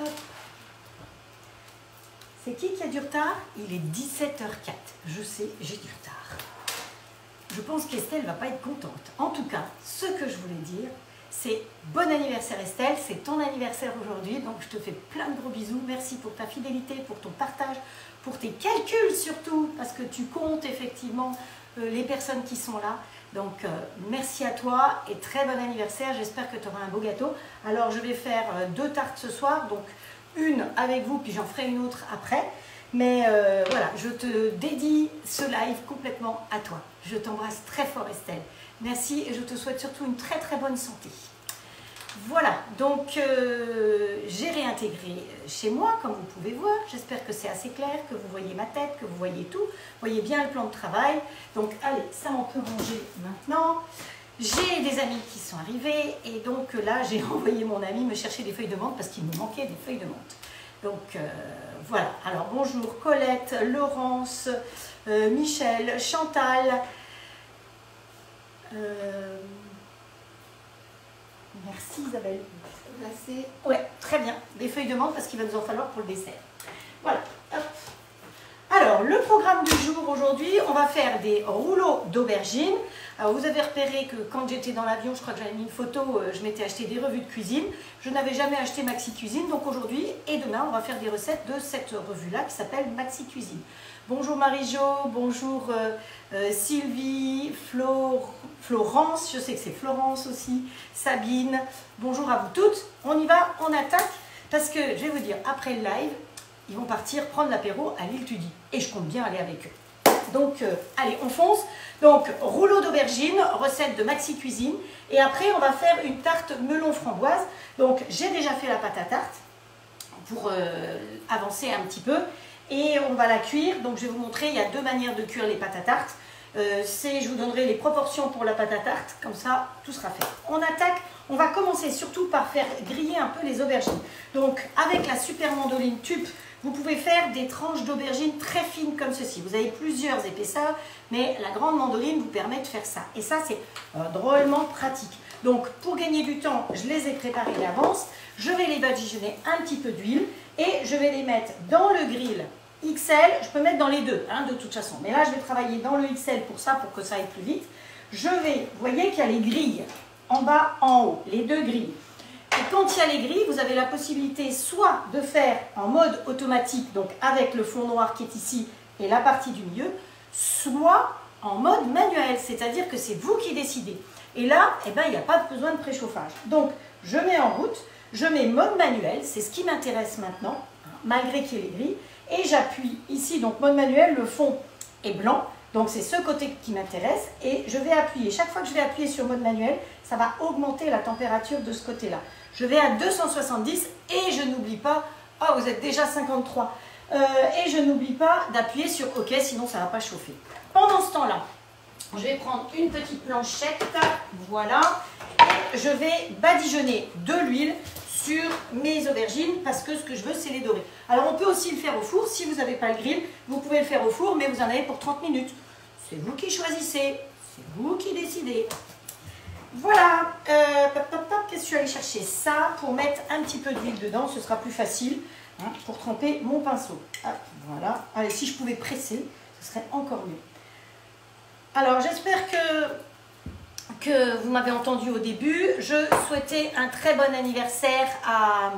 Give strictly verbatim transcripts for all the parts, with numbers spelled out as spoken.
Hop. C'est qui qui a du retard? Il est dix-sept heures quatre. Je sais, j'ai du retard. Je pense qu'Estelle ne va pas être contente. En tout cas, ce que je voulais dire, c'est bon anniversaire Estelle, c'est ton anniversaire aujourd'hui, donc je te fais plein de gros bisous. Merci pour ta fidélité, pour ton partage, pour tes calculs surtout, parce que tu comptes effectivement euh, les personnes qui sont là. Donc euh, merci à toi et très bon anniversaire, j'espère que tu auras un beau gâteau. Alors je vais faire euh, deux tartes ce soir, donc une avec vous, puis j'en ferai une autre après. Mais euh, voilà, je te dédie ce live complètement à toi. Je t'embrasse très fort Estelle. Merci et je te souhaite surtout une très très bonne santé. Voilà, donc euh, j'ai réintégré chez moi, comme vous pouvez voir. J'espère que c'est assez clair, que vous voyez ma tête, que vous voyez tout. Vous voyez bien le plan de travail. Donc allez, ça on peut ranger maintenant. J'ai des amis qui sont arrivés et donc là j'ai envoyé mon ami me chercher des feuilles de menthe parce qu'il me manquait des feuilles de menthe. Donc euh, voilà, alors bonjour Colette, Laurence, euh, Michel, Chantal, euh, merci Isabelle. Ouais, très bien, des feuilles de menthe parce qu'il va nous en falloir pour le dessert. Voilà, hop. Alors, le programme du jour aujourd'hui, on va faire des rouleaux d'aubergines. Alors, vous avez repéré que quand j'étais dans l'avion, je crois que j'avais mis une photo, euh, je m'étais acheté des revues de cuisine. Je n'avais jamais acheté Maxi Cuisine, donc aujourd'hui et demain, on va faire des recettes de cette revue-là qui s'appelle Maxi Cuisine. Bonjour Marie-Jo, bonjour euh, euh, Sylvie, Flor, Florence, je sais que c'est Florence aussi, Sabine. Bonjour à vous toutes. On y va, on attaque, parce que je vais vous dire, après le live, ils vont partir prendre l'apéro à l'île Tudy. Et je compte bien aller avec eux. Donc, euh, allez, on fonce. Donc, rouleau d'aubergine, recette de Maxi Cuisine. Et après, on va faire une tarte melon framboise. Donc, j'ai déjà fait la pâte à tarte pour euh, avancer un petit peu. Et on va la cuire. Donc, je vais vous montrer, il y a deux manières de cuire les pâtes à tarte. Euh, c'est, je vous donnerai les proportions pour la pâte à tarte. Comme ça, tout sera fait. On attaque. On va commencer surtout par faire griller un peu les aubergines. Donc, avec la super mandoline tube, vous pouvez faire des tranches d'aubergines très fines comme ceci. Vous avez plusieurs épaisseurs, mais la grande mandoline vous permet de faire ça. Et ça, c'est euh, drôlement pratique. Donc, pour gagner du temps, je les ai préparés d'avance. Je vais les badigeonner un petit peu d'huile et je vais les mettre dans le grill X L. Je peux mettre dans les deux, hein, de toute façon. Mais là, je vais travailler dans le X L pour ça, pour que ça aille plus vite. Je vais, vous voyez qu'il y a les grilles en bas, en haut, les deux grilles. Et quand il y a les grilles, vous avez la possibilité soit de faire en mode automatique, donc avec le fond noir qui est ici et la partie du milieu, soit en mode manuel, c'est-à-dire que c'est vous qui décidez. Et là, eh ben, il n'y a pas besoin de préchauffage. Donc, je mets en route, je mets mode manuel, c'est ce qui m'intéresse maintenant, hein, malgré qu'il y ait les grilles, et j'appuie ici, donc mode manuel, le fond est blanc, donc c'est ce côté qui m'intéresse, et je vais appuyer, chaque fois que je vais appuyer sur mode manuel, ça va augmenter la température de ce côté-là. Je vais à deux cent soixante-dix et je n'oublie pas, ah oh, vous êtes déjà cinquante-trois, euh, et je n'oublie pas d'appuyer sur OK, sinon ça ne va pas chauffer. Pendant ce temps-là, je vais prendre une petite planchette, voilà, et je vais badigeonner de l'huile sur mes aubergines parce que ce que je veux, c'est les dorer. Alors on peut aussi le faire au four, si vous n'avez pas le grill, vous pouvez le faire au four, mais vous en avez pour trente minutes. C'est vous qui choisissez, c'est vous qui décidez. Voilà, euh, qu'est-ce que je suis allée chercher? Ça, pour mettre un petit peu d'huile dedans, ce sera plus facile, hein, pour tremper mon pinceau. Ah, voilà, allez, si je pouvais presser, ce serait encore mieux. Alors, j'espère que, que vous m'avez entendu au début. Je souhaitais un très bon anniversaire à...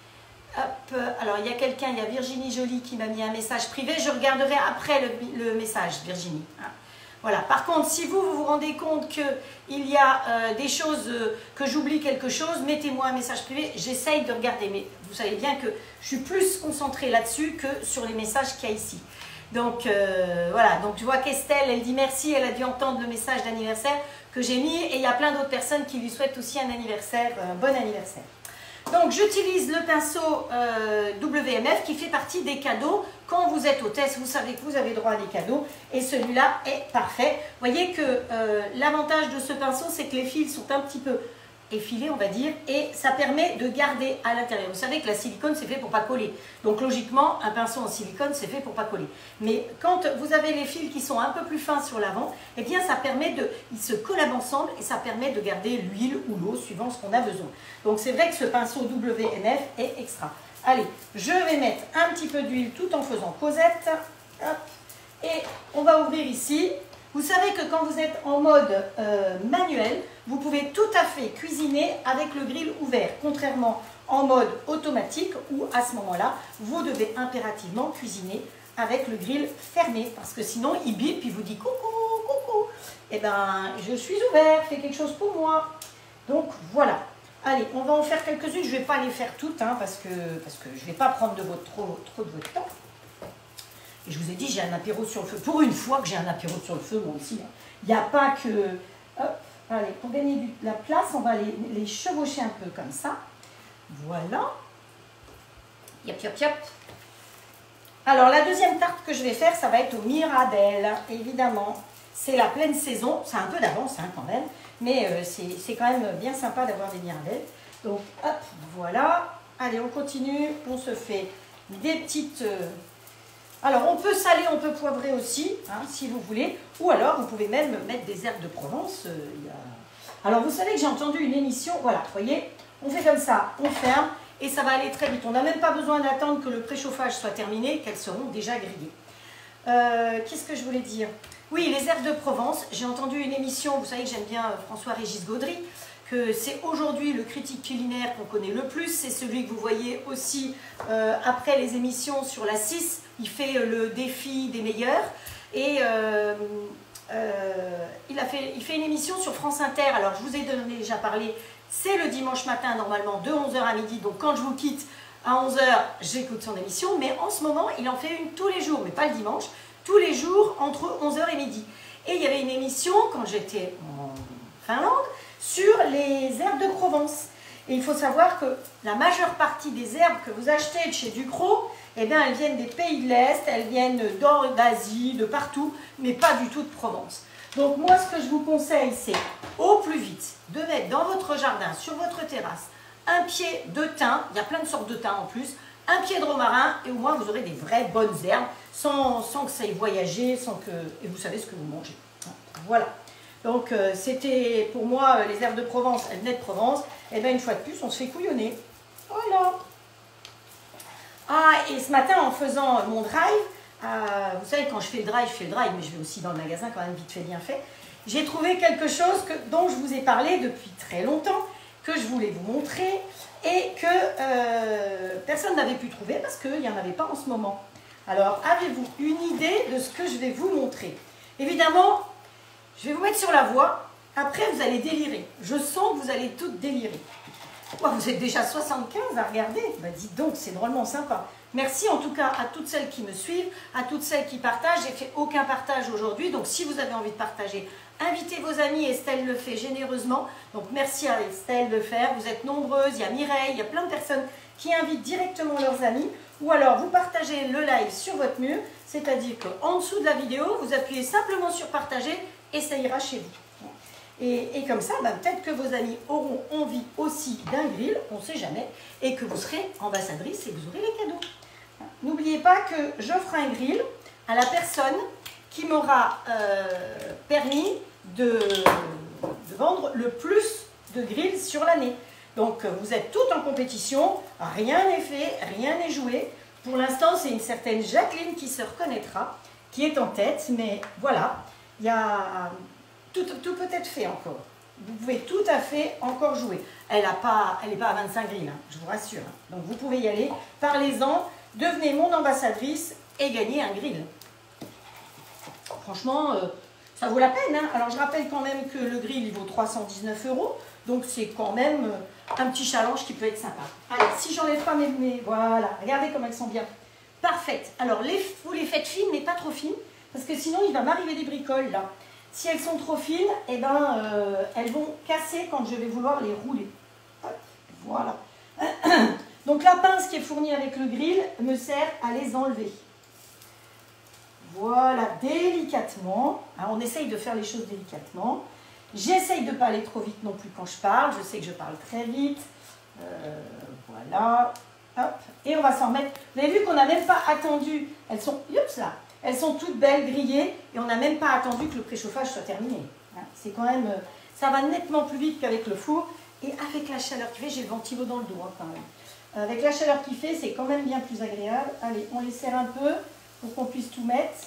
Hop, alors, il y a quelqu'un, il y a Virginie Joly qui m'a mis un message privé. Je regarderai après le, le message, Virginie. Hein. Voilà. Par contre, si vous, vous vous rendez compte qu'il y a euh, des choses, euh, que j'oublie quelque chose, mettez-moi un message privé, j'essaye de regarder. Mais vous savez bien que je suis plus concentrée là-dessus que sur les messages qu'il y a ici. Donc, euh, voilà. Donc, tu vois qu'Estelle, elle dit merci, elle a dû entendre le message d'anniversaire que j'ai mis. Et il y a plein d'autres personnes qui lui souhaitent aussi un anniversaire, un bon anniversaire. Donc, j'utilise le pinceau euh, W M F qui fait partie des cadeaux. Quand vous êtes hôtesse, vous savez que vous avez droit à des cadeaux. Et celui-là est parfait. Vous voyez que euh, l'avantage de ce pinceau, c'est que les fils sont un petit peu effilés, on va dire. Et ça permet de garder à l'intérieur. Vous savez que la silicone, c'est fait pour pas coller. Donc, logiquement, un pinceau en silicone, c'est fait pour pas coller. Mais quand vous avez les fils qui sont un peu plus fins sur l'avant, eh bien, ça permet de... Ils se collabent ensemble et ça permet de garder l'huile ou l'eau, suivant ce qu'on a besoin. Donc, c'est vrai que ce pinceau W M F est extra. Allez, je vais mettre un petit peu d'huile tout en faisant causette. Hop. Et on va ouvrir ici. Vous savez que quand vous êtes en mode euh, manuel, vous pouvez tout à fait cuisiner avec le grill ouvert, contrairement en mode automatique où à ce moment-là, vous devez impérativement cuisiner avec le grill fermé parce que sinon il bip et vous dit coucou, coucou. Eh bien, je suis ouvert, fais quelque chose pour moi. Donc voilà. Allez, on va en faire quelques-unes. Je ne vais pas les faire toutes hein, parce, que, parce que je ne vais pas prendre de votre, trop, trop de votre temps. Et je vous ai dit, j'ai un apéro sur le feu. Pour une fois que j'ai un apéro sur le feu, moi aussi. Il n'y a pas que... Hop, allez, pour gagner de la place, on va les, les chevaucher un peu comme ça. Voilà. Yop, yop, yop. Alors, la deuxième tarte que je vais faire, ça va être au Mirabelle, évidemment. C'est la pleine saison. C'est un peu d'avance, hein, quand même. Mais euh, c'est quand même bien sympa d'avoir des Mirabelles. Donc, hop, voilà. Allez, on continue. On se fait des petites... Euh, Alors, on peut saler, on peut poivrer aussi, hein, si vous voulez. Ou alors, vous pouvez même mettre des herbes de Provence. Euh, y a... Alors, vous savez que j'ai entendu une émission. Voilà, vous voyez, on fait comme ça, on ferme. Et ça va aller très vite. On n'a même pas besoin d'attendre que le préchauffage soit terminé, qu'elles seront déjà grillées. Euh, Qu'est-ce que je voulais dire? Oui, les herbes de Provence. J'ai entendu une émission, vous savez que j'aime bien François-Régis Gaudry, que c'est aujourd'hui le critique culinaire qu'on connaît le plus. C'est celui que vous voyez aussi euh, après les émissions sur la six. Il fait le défi des meilleurs. Et euh, euh, il, a fait, il fait une émission sur France Inter. Alors, je vous ai déjà parlé. C'est le dimanche matin, normalement, de onze heures à midi. Donc, quand je vous quitte à onze heures, j'écoute son émission. Mais en ce moment, il en fait une tous les jours, mais pas le dimanche. Tous les jours, entre onze heures et midi. Et il y avait une émission, quand j'étais en Finlande, sur les herbes de Provence. Et il faut savoir que la majeure partie des herbes que vous achetez de chez Ducros, eh bien, elles viennent des pays de l'Est, elles viennent d'Asie, de partout, mais pas du tout de Provence. Donc moi, ce que je vous conseille, c'est au plus vite de mettre dans votre jardin, sur votre terrasse, un pied de thym, il y a plein de sortes de thym en plus, un pied de romarin, et au moins vous aurez des vraies bonnes herbes, sans, sans que ça ait voyagé, sans que... et vous savez ce que vous mangez. Voilà. Donc euh, c'était pour moi, les herbes de Provence, elles venaient de Provence, et bien une fois de plus, on se fait couillonner. Voilà. Ah, et ce matin, en faisant mon drive, euh, vous savez, quand je fais le drive, je fais le drive, mais je vais aussi dans le magasin quand même, vite fait, bien fait. J'ai trouvé quelque chose que, dont je vous ai parlé depuis très longtemps, que je voulais vous montrer, et que euh, personne n'avait pu trouver parce qu'il n'y en avait pas en ce moment. Alors, avez-vous une idée de ce que je vais vous montrer? Évidemment, je vais vous mettre sur la voie, après vous allez délirer. Je sens que vous allez toutes délirer. Oh, vous êtes déjà soixante-quinze à regarder. Bah, dites donc, c'est drôlement sympa. Merci en tout cas à toutes celles qui me suivent, à toutes celles qui partagent. J'ai fait aucun partage aujourd'hui, donc si vous avez envie de partager, invitez vos amis. Estelle le fait généreusement. Donc merci à Estelle de le faire. Vous êtes nombreuses, il y a Mireille, il y a plein de personnes qui invitent directement leurs amis. Ou alors vous partagez le live sur votre mur, c'est-à-dire qu'en dessous de la vidéo, vous appuyez simplement sur partager et ça ira chez vous. Et, et comme ça, bah, peut-être que vos amis auront envie aussi d'un grill, on ne sait jamais, et que vous serez ambassadrice et vous aurez les cadeaux. N'oubliez pas que j'offre un grill à la personne qui m'aura euh, permis de, de vendre le plus de grills sur l'année. Donc vous êtes toutes en compétition, rien n'est fait, rien n'est joué. Pour l'instant, c'est une certaine Jacqueline qui se reconnaîtra, qui est en tête, mais voilà, il y a... Tout, tout peut être fait encore. Vous pouvez tout à fait encore jouer. Elle n'est pas, elle est pas à vingt-cinq grilles, hein, je vous rassure. Donc vous pouvez y aller. Parlez-en, devenez mon ambassadrice et gagnez un grill. Franchement, euh, ça vaut la peine. Hein. Alors je rappelle quand même que le grill il vaut trois cent dix-neuf euros. Donc c'est quand même euh, un petit challenge qui peut être sympa. Allez, si j'enlève pas mes, mes... Voilà, regardez comme elles sont bien. Parfaites. Alors les, vous les faites fines, mais pas trop fines. Parce que sinon il va m'arriver des bricoles là. Si elles sont trop fines, eh ben, euh, elles vont casser quand je vais vouloir les rouler. Hop, voilà. Donc la pince qui est fournie avec le grill me sert à les enlever. Voilà, délicatement. Alors, on essaye de faire les choses délicatement. J'essaye de ne pas aller trop vite non plus quand je parle. Je sais que je parle très vite. Euh, voilà. Hop. Et on va s'en mettre. Vous avez vu qu'on n'a même pas attendu. Elles sont... Oups là. Elles sont toutes belles, grillées, et on n'a même pas attendu que le préchauffage soit terminé. Hein, c'est quand même, ça va nettement plus vite qu'avec le four, et avec la chaleur qu'il fait, j'ai le ventilo dans le dos hein, quand même. Avec la chaleur qu'il fait, c'est quand même bien plus agréable. Allez, on les serre un peu pour qu'on puisse tout mettre.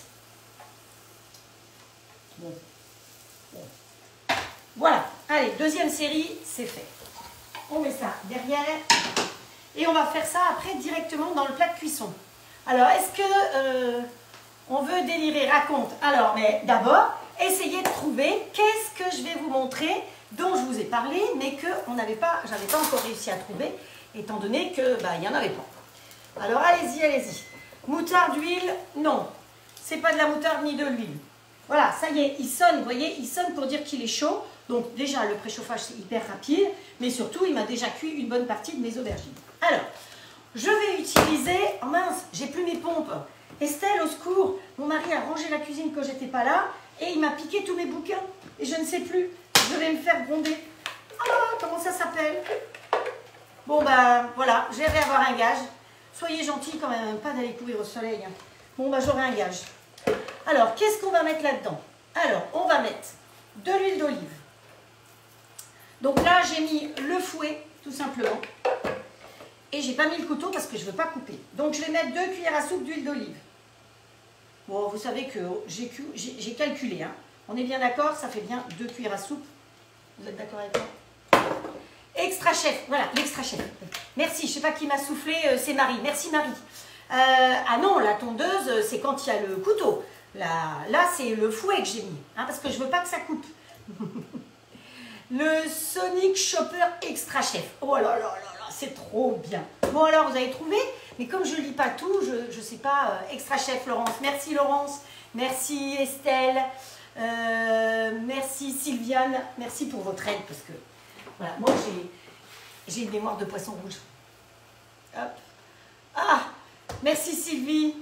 Bon. Bon. Voilà, allez, deuxième série, c'est fait. On met ça derrière et on va faire ça après directement dans le plat de cuisson. Alors, est-ce que euh, on veut délirer? Raconte. Alors, mais d'abord, essayez de trouver qu'est-ce que je vais vous montrer dont je vous ai parlé, mais que on n'avait pas, j'avais pas encore réussi à trouver, étant donné que bah, il n'y en avait pas. Alors, allez-y, allez-y. Moutarde, huile, non. C'est pas de la moutarde ni de l'huile. Voilà, ça y est, il sonne, vous voyez, il sonne pour dire qu'il est chaud. Donc déjà, le préchauffage, c'est hyper rapide, mais surtout, il m'a déjà cuit une bonne partie de mes aubergines. Alors, je vais utiliser... Oh mince, j'ai plus mes pompes. Estelle, au secours, mon mari a rangé la cuisine quand j'étais pas là, et il m'a piqué tous mes bouquins, et je ne sais plus. Je vais me faire gronder. Ah, comment ça s'appelle? Bon, ben, voilà, je vais avoir un gage. Soyez gentils quand même, pas d'aller courir au soleil. Hein. Bon, ben, j'aurai un gage. Alors, qu'est-ce qu'on va mettre là-dedans? Alors, on va mettre de l'huile d'olive. Donc là, j'ai mis le fouet, tout simplement. Et j'ai pas mis le couteau parce que je ne veux pas couper. Donc, je vais mettre deux cuillères à soupe d'huile d'olive. Bon, vous savez que j'ai calculé. Hein. On est bien d'accord, ça fait bien deux cuillères à soupe. Vous êtes d'accord avec moi? Extra chef, voilà, l'extra chef. Merci, je ne sais pas qui m'a soufflé, c'est Marie. Merci Marie. Euh, ah non, la tondeuse, c'est quand il y a le couteau. Là, là c'est le fouet que j'ai mis, hein, parce que je ne veux pas que ça coupe. Le Sonic Chopper Extra Chef. Oh là là là là, c'est trop bien. Bon alors, vous avez trouvé? Mais comme je ne lis pas tout, je ne sais pas. Euh, Extra Chef Laurence. Merci Laurence. Merci Estelle. Euh, merci Sylviane. Merci pour votre aide, parce que voilà, moi j'ai une mémoire de poisson rouge. Hop. Ah, merci Sylvie.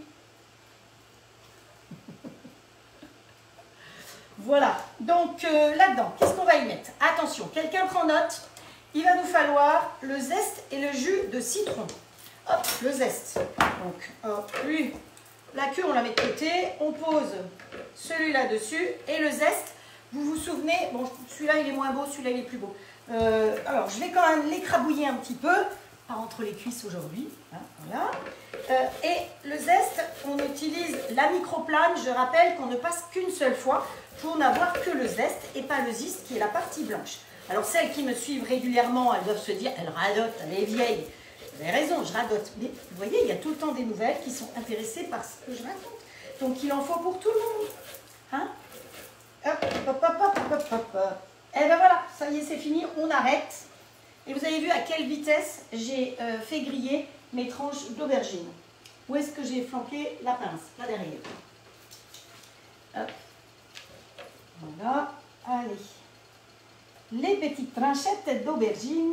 Voilà, donc euh, là-dedans, qu'est-ce qu'on va y mettre? Attention, quelqu'un prend note. Il va nous falloir le zeste et le jus de citron. Hop, le zeste. Donc, hop, lui, la queue, on la met de côté. On pose celui-là dessus. Et le zeste, vous vous souvenez, bon, celui-là, il est moins beau, celui-là, il est plus beau. Euh, alors, je vais quand même l'écrabouiller un petit peu. Pas entre les cuisses aujourd'hui. Hein, voilà. Euh, et le zeste, on utilise la microplane. Je rappelle qu'on ne passe qu'une seule fois pour n'avoir que le zeste et pas le zeste qui est la partie blanche. Alors celles qui me suivent régulièrement, elles doivent se dire, elle radote, elle est vieille. Vous avez raison, je radote. Mais vous voyez, il y a tout le temps des nouvelles qui sont intéressées par ce que je raconte. Donc il en faut pour tout le monde. Hein? Hop, hop, hop, hop, hop, hop, hop. Et ben voilà, ça y est, c'est fini, on arrête. Et vous avez vu à quelle vitesse j'ai euh, fait griller mes tranches d'aubergine. Où est-ce que j'ai flanqué la pince? Là derrière. Hop. Voilà, allez. Les petites tranchettes d'aubergine.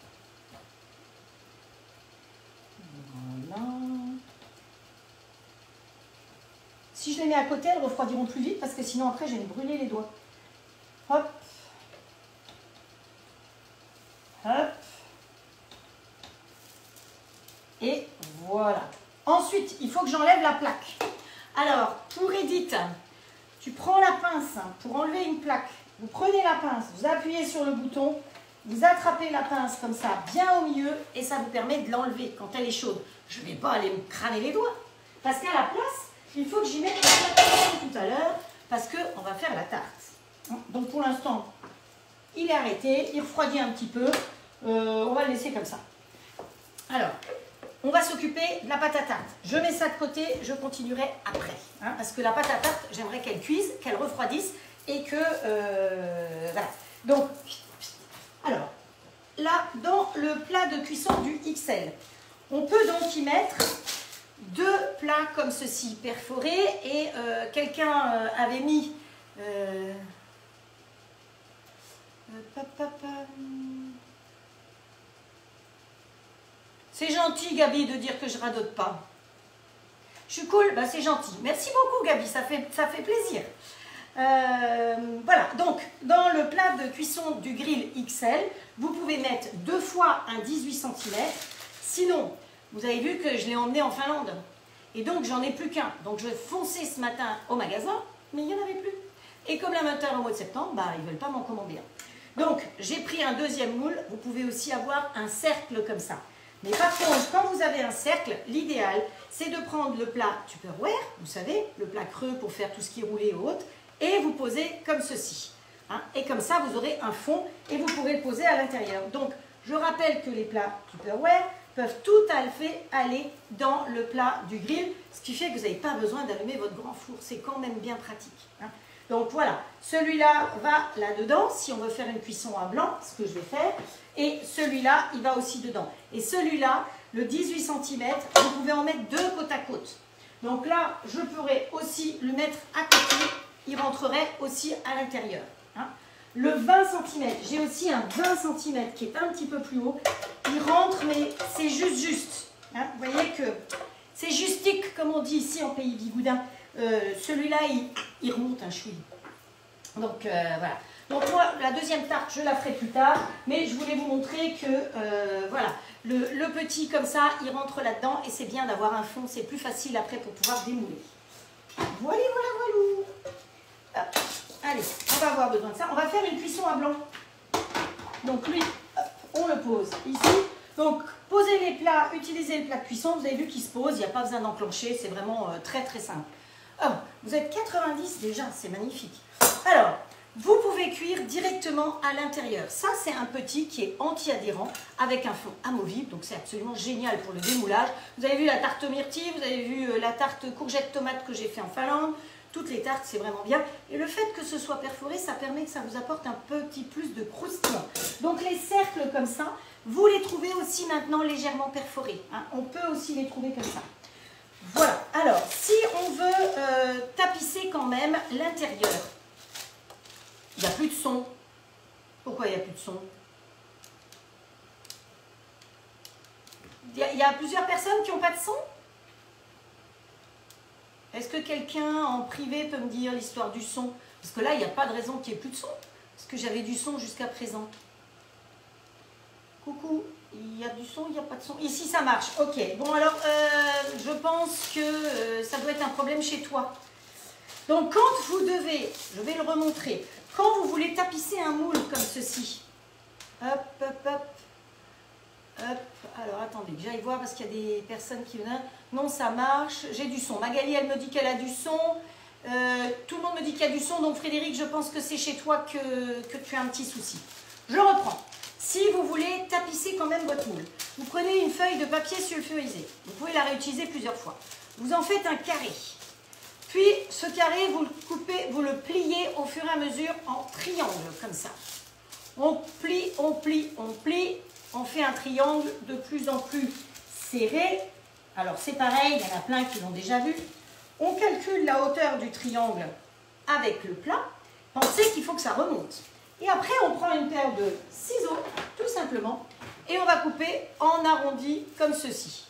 Voilà. Si je les mets à côté, elles refroidiront plus vite parce que sinon après je vais me brûler les doigts. Hop. Hop. Et voilà. Ensuite, il faut que j'enlève la plaque. Alors, pour Edith, tu prends la pince pour enlever une plaque. Vous prenez la pince, vous appuyez sur le bouton, vous attrapez la pince comme ça, bien au milieu, et ça vous permet de l'enlever quand elle est chaude. Je ne vais pas aller me crâner les doigts. Parce qu'à la place, il faut que j'y mette la plaque tout à l'heure, parce qu'on va faire la tarte. Donc pour l'instant, il est arrêté, il refroidit un petit peu. Euh, on va le laisser comme ça. Alors, on va s'occuper de la pâte à tarte. Je mets ça de côté, je continuerai après. Hein, parce que la pâte à tarte, j'aimerais qu'elle cuise, qu'elle refroidisse et que... Euh, voilà. Donc, alors, là, dans le plat de cuisson du X L, on peut donc y mettre deux plats comme ceci, perforés. Et euh, quelqu'un euh, avait mis... Euh, euh, pa, pa, pa, c'est gentil, Gabi, de dire que je radote pas. Je suis cool, bah, c'est gentil. Merci beaucoup, Gabi, ça fait, ça fait plaisir. Euh, voilà, donc, dans le plat de cuisson du grill X L, vous pouvez mettre deux fois un dix-huit centimètres. Sinon, vous avez vu que je l'ai emmené en Finlande. Et donc, j'en ai plus qu'un. Donc, je vais foncer ce matin au magasin, mais il n'y en avait plus. Et comme la matin au mois de septembre, bah, ils ne veulent pas m'en commander un. Donc, j'ai pris un deuxième moule. Vous pouvez aussi avoir un cercle comme ça. Mais par contre, quand vous avez un cercle, l'idéal, c'est de prendre le plat Tupperware, vous savez, le plat creux pour faire tout ce qui est roulé ou autre, et vous posez comme ceci. Hein, et comme ça, vous aurez un fond et vous pourrez le poser à l'intérieur. Donc, je rappelle que les plats Tupperware peuvent tout à fait aller dans le plat du grill, ce qui fait que vous n'avez pas besoin d'allumer votre grand four. C'est quand même bien pratique. Hein. Donc voilà, celui-là va là-dedans, si on veut faire une cuisson à blanc, ce que je vais faire. Et celui-là, il va aussi dedans. Et celui-là, le dix-huit centimètres, vous pouvez en mettre deux côte à côte. Donc là, je pourrais aussi le mettre à côté, il rentrerait aussi à l'intérieur. Hein. Le vingt centimètres, j'ai aussi un vingt centimètres qui est un petit peu plus haut. Il rentre, mais c'est juste juste. Hein. Vous voyez que c'est justique, comme on dit ici en pays bigoudin. Euh, Celui-là, il, il remonte un chouille. Donc euh, voilà. Donc moi, la deuxième tarte, je la ferai plus tard. Mais je voulais vous montrer que, euh, voilà, le, le petit comme ça, il rentre là-dedans. Et c'est bien d'avoir un fond, c'est plus facile après pour pouvoir démouler. Voilà, voilà, voilà. Hop. Allez, on va avoir besoin de ça. On va faire une cuisson à blanc. Donc lui, hop, on le pose ici. Donc, posez les plats, utilisez le plat de cuisson. Vous avez vu qu'il se pose, il n'y a pas besoin d'enclencher. C'est vraiment euh, très, très simple. Oh, vous êtes quatre-vingt-dix déjà, c'est magnifique. Alors, vous pouvez cuire directement à l'intérieur. Ça, c'est un petit qui est anti-adhérent avec un fond amovible. Donc, c'est absolument génial pour le démoulage. Vous avez vu la tarte myrtille, vous avez vu la tarte courgette tomate que j'ai fait en Finlande. Toutes les tartes, c'est vraiment bien. Et le fait que ce soit perforé, ça permet que ça vous apporte un petit plus de croustillant. Donc, les cercles comme ça, vous les trouvez aussi maintenant légèrement perforés. Hein. On peut aussi les trouver comme ça. Voilà. Alors, si on veut euh, tapisser quand même l'intérieur, il n'y a plus de son. Pourquoi il n'y a plus de son? Il y, y a plusieurs personnes qui n'ont pas de son? Est-ce que quelqu'un en privé peut me dire l'histoire du son? Parce que là, il n'y a pas de raison qu'il n'y ait plus de son. Parce que j'avais du son jusqu'à présent. Coucou, il y a du son, il n'y a pas de son. Ici, ça marche. Ok. Bon, alors, euh, je pense que euh, ça doit être un problème chez toi. Donc, quand vous devez, je vais le remontrer, quand vous voulez tapisser un moule comme ceci, hop, hop, hop, hop, alors attendez, que j'aille voir parce qu'il y a des personnes qui viennent. Non, ça marche, j'ai du son. Magali, elle me dit qu'elle a du son. Euh, tout le monde me dit qu'il y a du son. Donc Frédéric, je pense que c'est chez toi que, que tu as un petit souci. Je reprends. Si vous voulez tapisser quand même votre moule, vous prenez une feuille de papier sulfurisé. Vous pouvez la réutiliser plusieurs fois. Vous en faites un carré. Puis ce carré, vous le coupez, vous le pliez au fur et à mesure en triangle, comme ça. On plie, on plie, on plie. On fait un triangle de plus en plus serré. Alors c'est pareil, il y en a plein qui l'ont déjà vu. On calcule la hauteur du triangle avec le plat. Pensez qu'il faut que ça remonte. Et après, on prend une paire de ciseaux, tout simplement, et on va couper en arrondi comme ceci.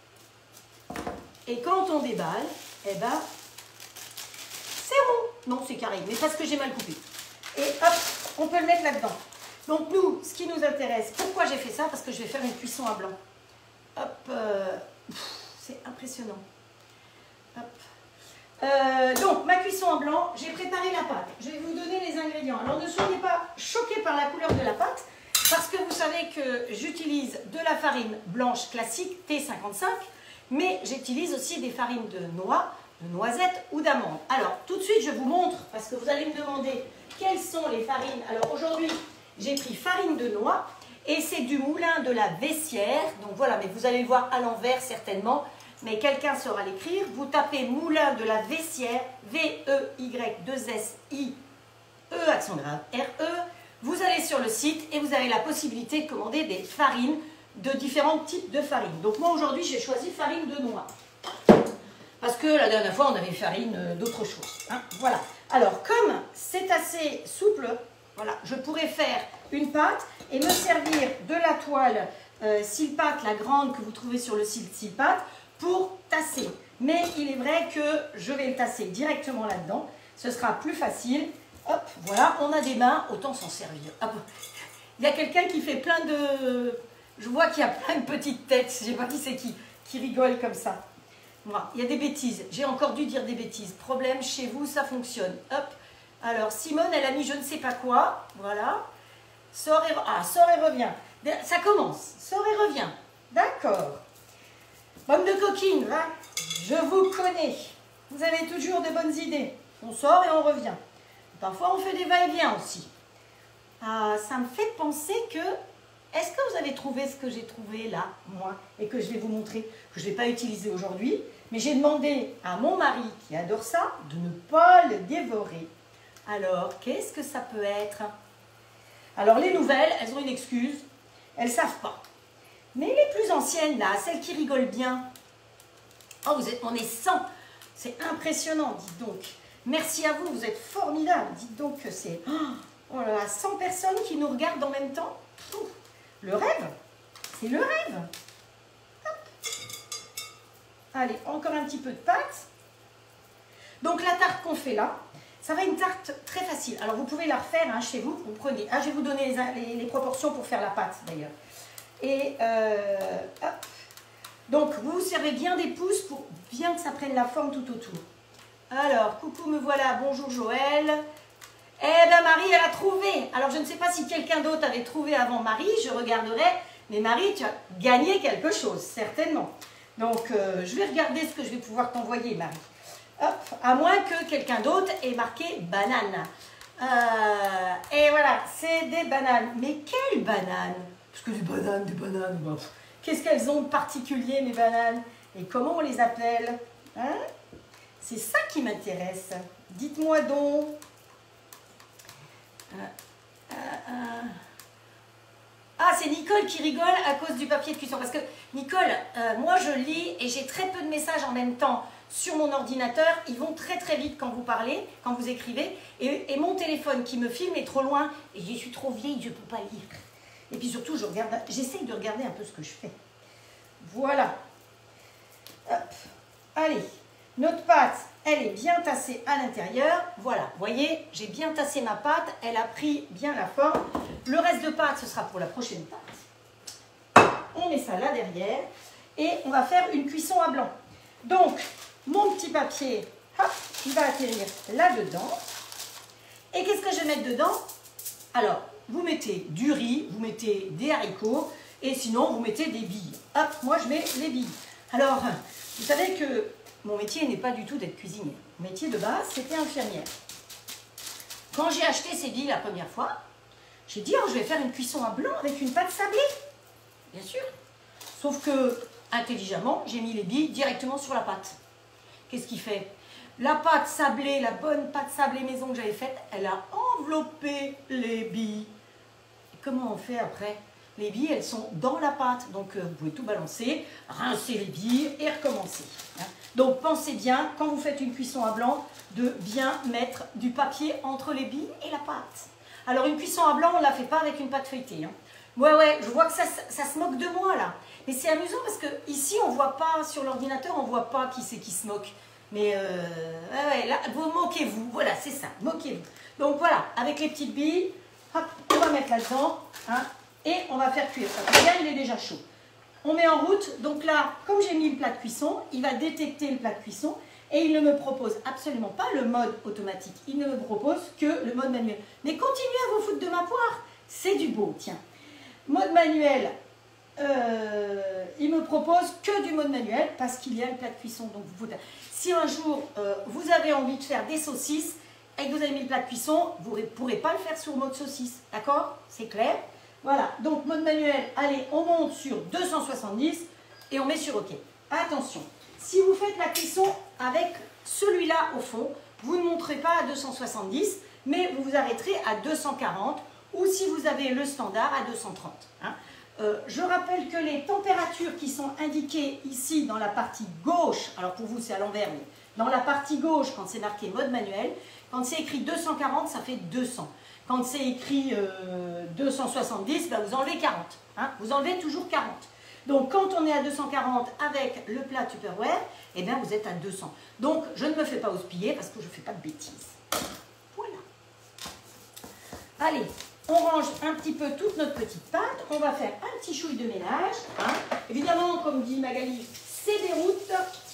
Et quand on déballe, eh ben, c'est rond. Non, c'est carré, mais parce que j'ai mal coupé. Et hop, on peut le mettre là-dedans. Donc nous, ce qui nous intéresse, pourquoi j'ai fait ça? Parce que je vais faire une cuisson à blanc. Hop, euh, c'est impressionnant. Hop. Euh, donc, ma cuisson en blanc, j'ai préparé la pâte. Je vais vous donner les ingrédients. Alors, ne soyez pas choqués par la couleur de la pâte, parce que vous savez que j'utilise de la farine blanche classique, T cinquante-cinq, mais j'utilise aussi des farines de noix, de noisettes ou d'amandes. Alors, tout de suite, je vous montre, parce que vous allez me demander quelles sont les farines. Alors, aujourd'hui, j'ai pris farine de noix, et c'est du moulin de la Vessière. Donc, voilà, mais vous allez le voir à l'envers, certainement. Mais quelqu'un saura l'écrire. Vous tapez moulin de la Vessière, V E Y deux S I E, accent grave, R E. Vous allez sur le site et vous avez la possibilité de commander des farines de différents types de farines. Donc moi aujourd'hui j'ai choisi farine de noix. Parce que la dernière fois on avait farine d'autre chose. Hein, voilà. Alors comme c'est assez souple, voilà, je pourrais faire une pâte et me servir de la toile euh, Silpat, la grande que vous trouvez sur le site Silpat, pour tasser. Mais il est vrai que je vais le tasser directement là-dedans. Ce sera plus facile. Hop, voilà, on a des mains, autant s'en servir. Hop. Il y a quelqu'un qui fait plein de... Je vois qu'il y a plein de petites têtes, je ne sais pas qui c'est qui, qui rigole comme ça. Voilà, il y a des bêtises. J'ai encore dû dire des bêtises. Problème, chez vous, ça fonctionne. Hop. Alors, Simone, elle a mis je ne sais pas quoi. Voilà. Sort et... Ah, sort et revient. Ça commence. Sort et revient. D'accord. Bande de coquines, hein, je vous connais. Vous avez toujours de bonnes idées. On sort et on revient. Parfois, on fait des va-et-vient aussi. Euh, ça me fait penser que... Est-ce que vous avez trouvé ce que j'ai trouvé là, moi, et que je vais vous montrer, que je ne vais pas utiliser aujourd'hui, mais j'ai demandé à mon mari, qui adore ça, de ne pas le dévorer. Alors, qu'est-ce que ça peut être? Alors, les nouvelles, elles ont une excuse. Elles ne savent pas. Mais les plus anciennes, là, celles qui rigolent bien, oh, vous êtes, on est cent. C'est impressionnant, dites donc. Merci à vous, vous êtes formidables. Dites donc que c'est oh là là, cent personnes qui nous regardent en même temps. Pouf, le rêve, c'est le rêve. Hop. Allez, encore un petit peu de pâte. Donc la tarte qu'on fait là, ça va être une tarte très facile. Alors vous pouvez la refaire hein, chez vous. Vous prenez, ah, je vais vous donner les, les, les proportions pour faire la pâte d'ailleurs. Et euh, hop. Donc vous vous servez bien des pouces pour bien que ça prenne la forme tout autour. Alors, coucou, me voilà, bonjour Joël. Eh bien Marie, elle a trouvé. Alors je ne sais pas si quelqu'un d'autre avait trouvé avant Marie, je regarderai. Mais Marie, tu as gagné quelque chose, certainement. Donc euh, je vais regarder ce que je vais pouvoir t'envoyer Marie. Hop, à moins que quelqu'un d'autre ait marqué banane. Euh, et voilà, c'est des bananes. Mais quelles bananes? Parce que des bananes, des bananes, bah, qu'est-ce qu'elles ont de particulier, mes bananes? Et comment on les appelle? Hein? C'est ça qui m'intéresse. Dites-moi donc. Euh, euh, euh. Ah, c'est Nicole qui rigole à cause du papier de cuisson. Parce que, Nicole, euh, moi je lis et j'ai très peu de messages en même temps sur mon ordinateur. Ils vont très très vite quand vous parlez, quand vous écrivez. Et, et mon téléphone qui me filme est trop loin. Et je suis trop vieille, je ne peux pas lire. Et puis surtout, je regarde, j'essaye de regarder un peu ce que je fais. Voilà. Hop. Allez. Notre pâte, elle est bien tassée à l'intérieur. Voilà, vous voyez, j'ai bien tassé ma pâte. Elle a pris bien la forme. Le reste de pâte, ce sera pour la prochaine pâte. On met ça là derrière. Et on va faire une cuisson à blanc. Donc, mon petit papier, hop, il va atterrir là-dedans. Et qu'est-ce que je vais mettre dedans? Alors, vous mettez du riz, vous mettez des haricots. Et sinon, vous mettez des billes. Hop, moi, je mets les billes. Alors, vous savez que... mon métier n'est pas du tout d'être cuisinière. Mon métier de base, c'était infirmière. Quand j'ai acheté ces billes la première fois, j'ai dit, oh, je vais faire une cuisson à blanc avec une pâte sablée. Bien sûr. Sauf que, intelligemment, j'ai mis les billes directement sur la pâte. Qu'est-ce qui fait? La pâte sablée, la bonne pâte sablée maison que j'avais faite, elle a enveloppé les billes. Et comment on fait après? Les billes, elles sont dans la pâte, donc euh, vous pouvez tout balancer, rincer les billes et recommencer. Hein. Donc pensez bien, quand vous faites une cuisson à blanc, de bien mettre du papier entre les billes et la pâte. Alors une cuisson à blanc, on ne la fait pas avec une pâte feuilletée. Hein. Ouais, ouais, je vois que ça, ça, ça se moque de moi là. Mais c'est amusant parce que ici, on ne voit pas, sur l'ordinateur, on ne voit pas qui c'est qui se moque. Mais euh, ouais, ouais, là, vous moquez-vous, voilà, c'est ça, moquez-vous. Donc voilà, avec les petites billes, hop, on va mettre là-dedans, hein. Et on va faire cuire. Là, il est déjà chaud. On met en route. Donc là, comme j'ai mis le plat de cuisson, il va détecter le plat de cuisson et il ne me propose absolument pas le mode automatique. Il ne me propose que le mode manuel. Mais continuez à vous foutre de ma poire. C'est du beau, tiens. Mode manuel, euh, il me propose que du mode manuel parce qu'il y a le plat de cuisson. Donc vous pouvez... Si un jour, euh, vous avez envie de faire des saucisses et que vous avez mis le plat de cuisson, vous ne pourrez pas le faire sur mode saucisse. D'accord? C'est clair? Voilà, donc mode manuel, allez, on monte sur deux cent soixante-dix et on met sur OK. Attention, si vous faites la cuisson avec celui-là au fond, vous ne monterez pas à deux cent soixante-dix, mais vous vous arrêterez à deux cent quarante ou si vous avez le standard à deux cent trente. Hein. Euh, je rappelle que les températures qui sont indiquées ici dans la partie gauche, alors pour vous c'est à l'envers, mais dans la partie gauche, quand c'est marqué mode manuel, quand c'est écrit deux cent quarante, ça fait deux cents. Quand c'est écrit euh, deux cent soixante-dix, ben vous enlevez quarante. Hein, vous enlevez toujours quarante. Donc, quand on est à deux cent quarante avec le plat Tupperware, eh bien, vous êtes à deux cents. Donc, je ne me fais pas houspiller parce que je ne fais pas de bêtises. Voilà. Allez, on range un petit peu toute notre petite pâte. On va faire un petit chouille de ménage. Hein. Évidemment, comme dit Magali, c'est des routes.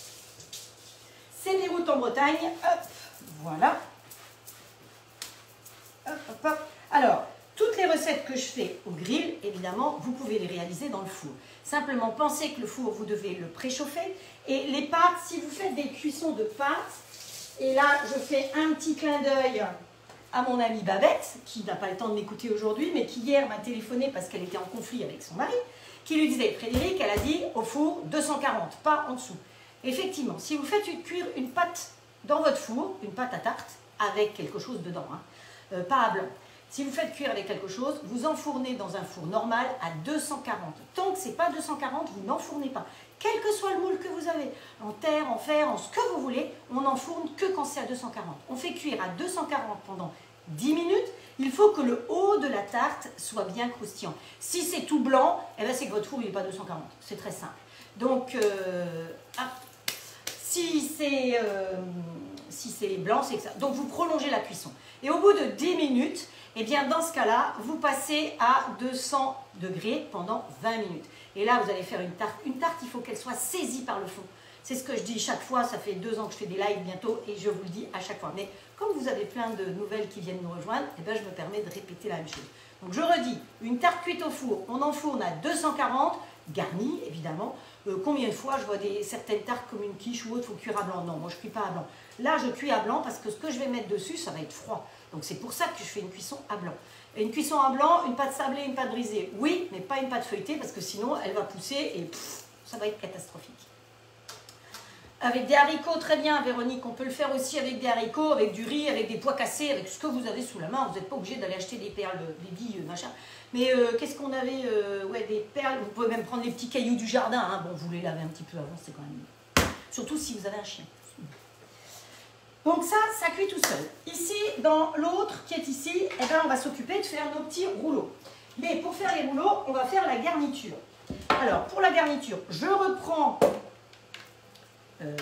C'est des routes en Bretagne. Hop, voilà. Hop, hop, hop. Alors, toutes les recettes que je fais au grill, évidemment, vous pouvez les réaliser dans le four. Simplement, pensez que le four, vous devez le préchauffer. Et les pâtes, si vous faites des cuissons de pâtes, et là, je fais un petit clin d'œil à mon amie Babette, qui n'a pas le temps de m'écouter aujourd'hui, mais qui hier m'a téléphoné parce qu'elle était en conflit avec son mari, qui lui disait, Frédéric, elle a dit au four deux cent quarante, pas en dessous. Effectivement, si vous faites une, cuire une pâte dans votre four, une pâte à tarte, avec quelque chose dedans, hein, euh, pas à blanc. Si vous faites cuire avec quelque chose, vous enfournez dans un four normal à deux cent quarante. Tant que ce n'est pas deux cent quarante, vous n'enfournez pas. Quel que soit le moule que vous avez, en terre, en fer, en ce que vous voulez, on n'enfourne que quand c'est à deux cent quarante. On fait cuire à deux cent quarante pendant dix minutes. Il faut que le haut de la tarte soit bien croustillant. Si c'est tout blanc, eh ben c'est que votre four n'est pas deux cent quarante. C'est très simple. Donc, euh, ah, si c'est euh, si c'est blanc, c'est que ça. Donc, vous prolongez la cuisson. Et au bout de dix minutes, eh bien, dans ce cas-là, vous passez à deux cents degrés pendant vingt minutes. Et là, vous allez faire une tarte. Une tarte, il faut qu'elle soit saisie par le fond. C'est ce que je dis chaque fois. Ça fait deux ans que je fais des lives bientôt et je vous le dis à chaque fois. Mais comme vous avez plein de nouvelles qui viennent nous rejoindre, eh bien, je me permets de répéter la même chose. Donc, je redis, une tarte cuite au four, on enfourne à deux cent quarante, garnie, évidemment. Euh, combien de fois je vois des, certaines tartes comme une quiche ou autre, il faut cuire à blanc. Non, moi, je ne cuis pas à blanc. Là, je cuis à blanc parce que ce que je vais mettre dessus, ça va être froid. Donc, c'est pour ça que je fais une cuisson à blanc. Et une cuisson à blanc, une pâte sablée, une pâte brisée, oui, mais pas une pâte feuilletée parce que sinon, elle va pousser et pff, ça va être catastrophique. Avec des haricots, très bien, Véronique, on peut le faire aussi avec des haricots, avec du riz, avec des pois cassés, avec ce que vous avez sous la main. Vous n'êtes pas obligé d'aller acheter des perles, des billes, machin. Mais euh, qu'est-ce qu'on avait euh, ouais, des perles, vous pouvez même prendre les petits cailloux du jardin. Hein. Bon, vous les lavez un petit peu avant, c'est quand même mieux. Surtout si vous avez un chien. Donc ça, ça cuit tout seul. Ici, dans l'autre qui est ici, eh ben, on va s'occuper de faire nos petits rouleaux. Mais pour faire les rouleaux, on va faire la garniture. Alors, pour la garniture, je reprends euh,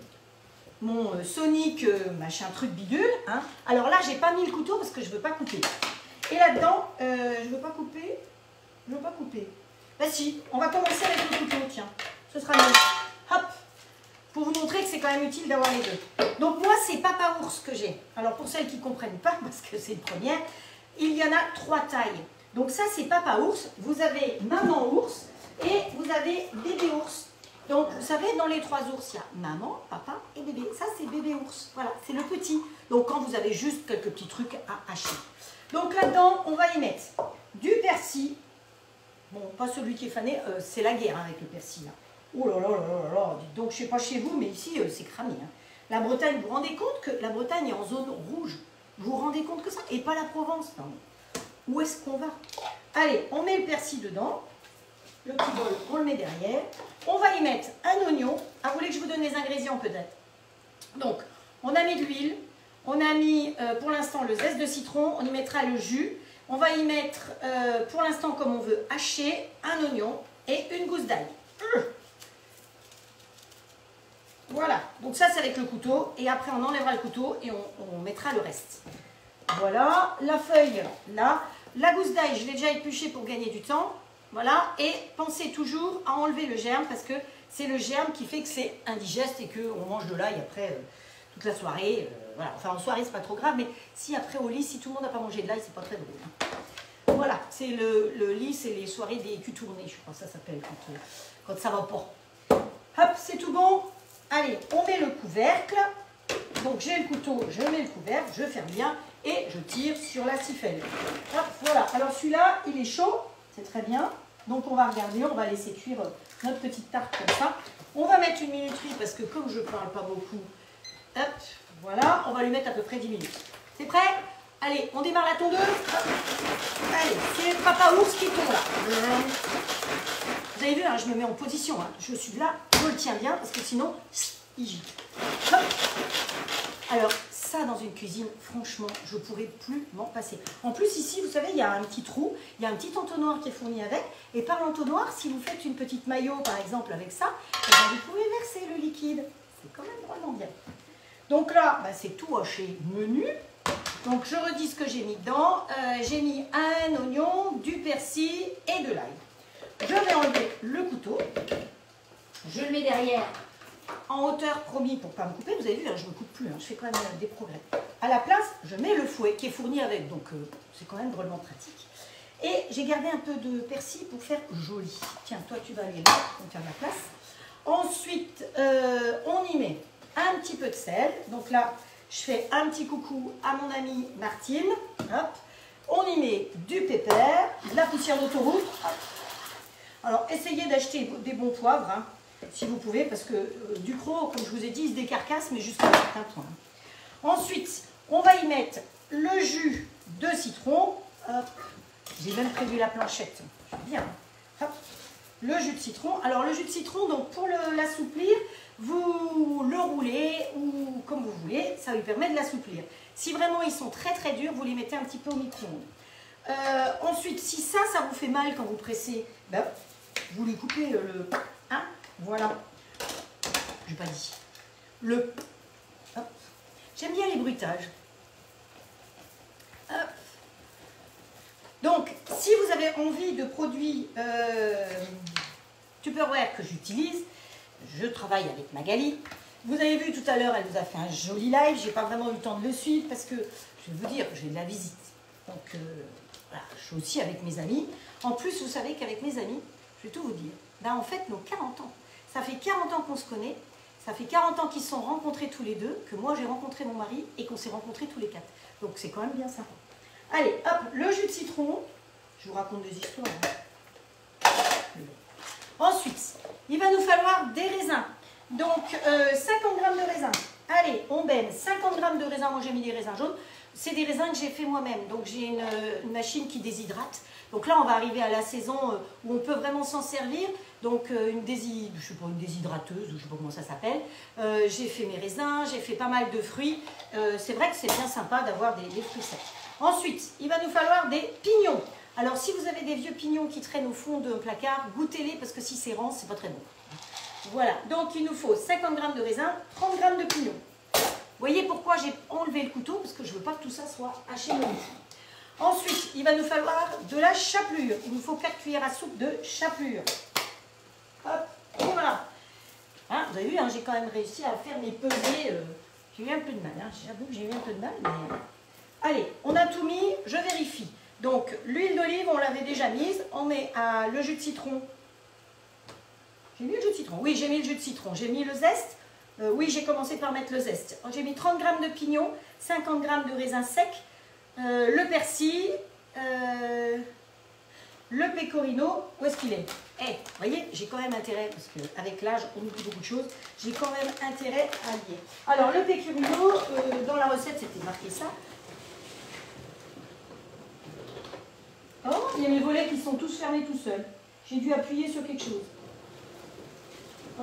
mon euh, Sonic euh, machin truc bidule. Hein. Alors là, j'ai pas mis le couteau parce que je veux pas couper. Et là-dedans, euh, je veux pas couper. Je veux pas couper. Bah si, on va commencer avec le couteau, tiens. Ce sera mieux. Hop. Pour vous montrer que c'est quand même utile d'avoir les deux. Donc moi, c'est Papa Ours que j'ai. Alors pour celles qui ne comprennent pas, parce que c'est une première, il y en a trois tailles. Donc ça, c'est Papa Ours. Vous avez Maman Ours et vous avez Bébé Ours. Donc vous savez, dans les trois ours, il y a Maman, Papa et Bébé. Ça, c'est Bébé Ours. Voilà, c'est le petit. Donc quand vous avez juste quelques petits trucs à hacher. Donc là-dedans, on va y mettre du persil. Bon, pas celui qui est fané, euh, c'est la guerre hein, avec le persil. Là. Oh là là là là là, dites donc, je ne sais pas chez vous, mais ici, euh, c'est cramé. Hein. La Bretagne, vous vous rendez compte que la Bretagne est en zone rouge? Vous vous rendez compte que ça? Et pas la Provence, non. Où est-ce qu'on va? Allez, on met le persil dedans. Le petit bol, on le met derrière. On va y mettre un oignon. Ah, vous voulez que je vous donne les ingrédients peut-être? Donc, on a mis de l'huile. On a mis, euh, pour l'instant, le zeste de citron. On y mettra le jus. On va y mettre, euh, pour l'instant, comme on veut, hacher un oignon et une gousse d'ail. Mmh. Voilà, donc ça c'est avec le couteau et après on enlèvera le couteau et on, on mettra le reste. Voilà, la feuille là, la gousse d'ail je l'ai déjà épluchée pour gagner du temps. Voilà, et pensez toujours à enlever le germe parce que c'est le germe qui fait que c'est indigeste et qu'on mange de l'ail après euh, toute la soirée. Euh, voilà, enfin en soirée c'est pas trop grave, mais si après au lit, si tout le monde n'a pas mangé de l'ail, c'est pas très drôle. Hein. Voilà, c'est le, le lit, c'est les soirées des culs tournés, je crois que ça s'appelle quand, euh, quand ça va pas. Hop, c'est tout bon. Allez, on met le couvercle. Donc j'ai le couteau, je mets le couvercle, je ferme bien et je tire sur la siffelle. Hop, voilà. Alors celui-là, il est chaud, c'est très bien. Donc on va regarder, on va laisser cuire notre petite tarte comme ça. On va mettre une minuterie parce que comme je ne parle pas beaucoup, hop, voilà, on va lui mettre à peu près dix minutes. C'est prêt? Allez, on démarre la tondeuse. Allez, c'est Papa Ours qui tombe là. Vous avez vu, hein, je me mets en position. Hein. Je suis là, je le tiens bien parce que sinon, il gît. Hop. Alors, ça dans une cuisine, franchement, je ne pourrais plus m'en passer. En plus, ici, vous savez, il y a un petit trou, il y a un petit entonnoir qui est fourni avec. Et par l'entonnoir, si vous faites une petite maillot, par exemple, avec ça, eh bien, vous pouvez verser le liquide. C'est quand même vraiment bien. Donc là, bah, c'est tout haché menu. Donc, je redis ce que j'ai mis dedans. Euh, j'ai mis un oignon, du persil et de l'ail. Je vais enlever le couteau. Je le mets derrière en hauteur, promis, pour ne pas me couper. Vous avez vu, hein, je ne me coupe plus. Hein, je fais quand même des progrès. À la place, je mets le fouet qui est fourni avec. Donc, euh, c'est quand même drôlement pratique. Et j'ai gardé un peu de persil pour faire joli. Tiens, toi tu vas aller là, on va faire de la place. Ensuite, euh, on y met un petit peu de sel. Donc là, je fais un petit coucou à mon amie Martine. Hop. On y met du pépère, de la poussière d'autoroute. Alors, essayez d'acheter des bons poivres, hein, si vous pouvez, parce que euh, du croc, comme je vous ai dit, il se décarcasse, mais jusqu'à un certain point. Ensuite, on va y mettre le jus de citron. J'ai même prévu la planchette. Bien. Hop. Le jus de citron. Alors, le jus de citron, donc pour l'assouplir, vous le roulez ou comme vous voulez, ça lui permet de l'assouplir. Si vraiment ils sont très très durs, vous les mettez un petit peu au micro-ondes. Euh, ensuite, si ça, ça vous fait mal quand vous pressez, ben, vous les coupez le... Hein, voilà. Je n'ai pas dit. Le... J'aime bien les bruitages. Hop. Donc, si vous avez envie de produits euh, Tupperware que j'utilise, je travaille avec Magali. Vous avez vu tout à l'heure, elle vous a fait un joli live. Je n'ai pas vraiment eu le temps de le suivre parce que, je vais vous dire, j'ai de la visite. Donc, euh, voilà, je suis aussi avec mes amis. En plus, vous savez qu'avec mes amis, je vais tout vous dire, ben, en fait, nos quarante ans. Ça fait quarante ans qu'on se connaît. Ça fait quarante ans qu'ils se sont rencontrés tous les deux, que moi j'ai rencontré mon mari et qu'on s'est rencontrés tous les quatre. Donc, c'est quand même bien sympa. Allez, hop, le jus de citron. Je vous raconte des histoires. Hein. Ensuite, il va nous falloir des raisins. Donc, euh, cinquante grammes de raisins. Allez, on baigne cinquante grammes de raisins. Moi, j'ai mis des raisins jaunes. C'est des raisins que j'ai fait moi-même. Donc, j'ai une, une machine qui déshydrate. Donc là, on va arriver à la saison où on peut vraiment s'en servir. Donc, euh, une, dési, je sais pas, une déshydrateuse, ou je ne sais pas comment ça s'appelle. Euh, j'ai fait mes raisins, j'ai fait pas mal de fruits. Euh, c'est vrai que c'est bien sympa d'avoir des, des fruits secs. Ensuite, il va nous falloir des pignons. Alors, si vous avez des vieux pignons qui traînent au fond d'un placard, goûtez-les parce que si c'est rance, c'est pas très bon. Voilà, donc il nous faut cinquante grammes de raisin, trente grammes de pignons. Vous voyez pourquoi j'ai enlevé le couteau? Parce que je ne veux pas que tout ça soit haché menu. Ensuite, il va nous falloir de la chapelure. Il nous faut quatre cuillères à soupe de chapelure. Hop, et voilà. Hein, vous avez vu, hein, j'ai quand même réussi à faire mes pesées. Euh, j'ai eu un peu de mal, hein, j'avoue que j'ai eu un peu de mal. Mais... Allez, on a tout mis, je vérifie. Donc, l'huile d'olive, on l'avait déjà mise. On met à, le jus de citron. J'ai mis le jus de citron. Oui, j'ai mis le jus de citron. J'ai mis le zeste. Euh, oui, j'ai commencé par mettre le zeste. J'ai mis trente grammes de pignons, cinquante grammes de raisins secs, euh, le persil, euh, le pecorino. Où est-ce qu'il est? Eh, hey, vous voyez, j'ai quand même intérêt, parce qu'avec l'âge, on oublie beaucoup de choses. J'ai quand même intérêt à lier. Alors, le pecorino, euh, dans la recette, c'était marqué ça. Oh, il y a mes volets qui sont tous fermés tout seuls. J'ai dû appuyer sur quelque chose. Oh.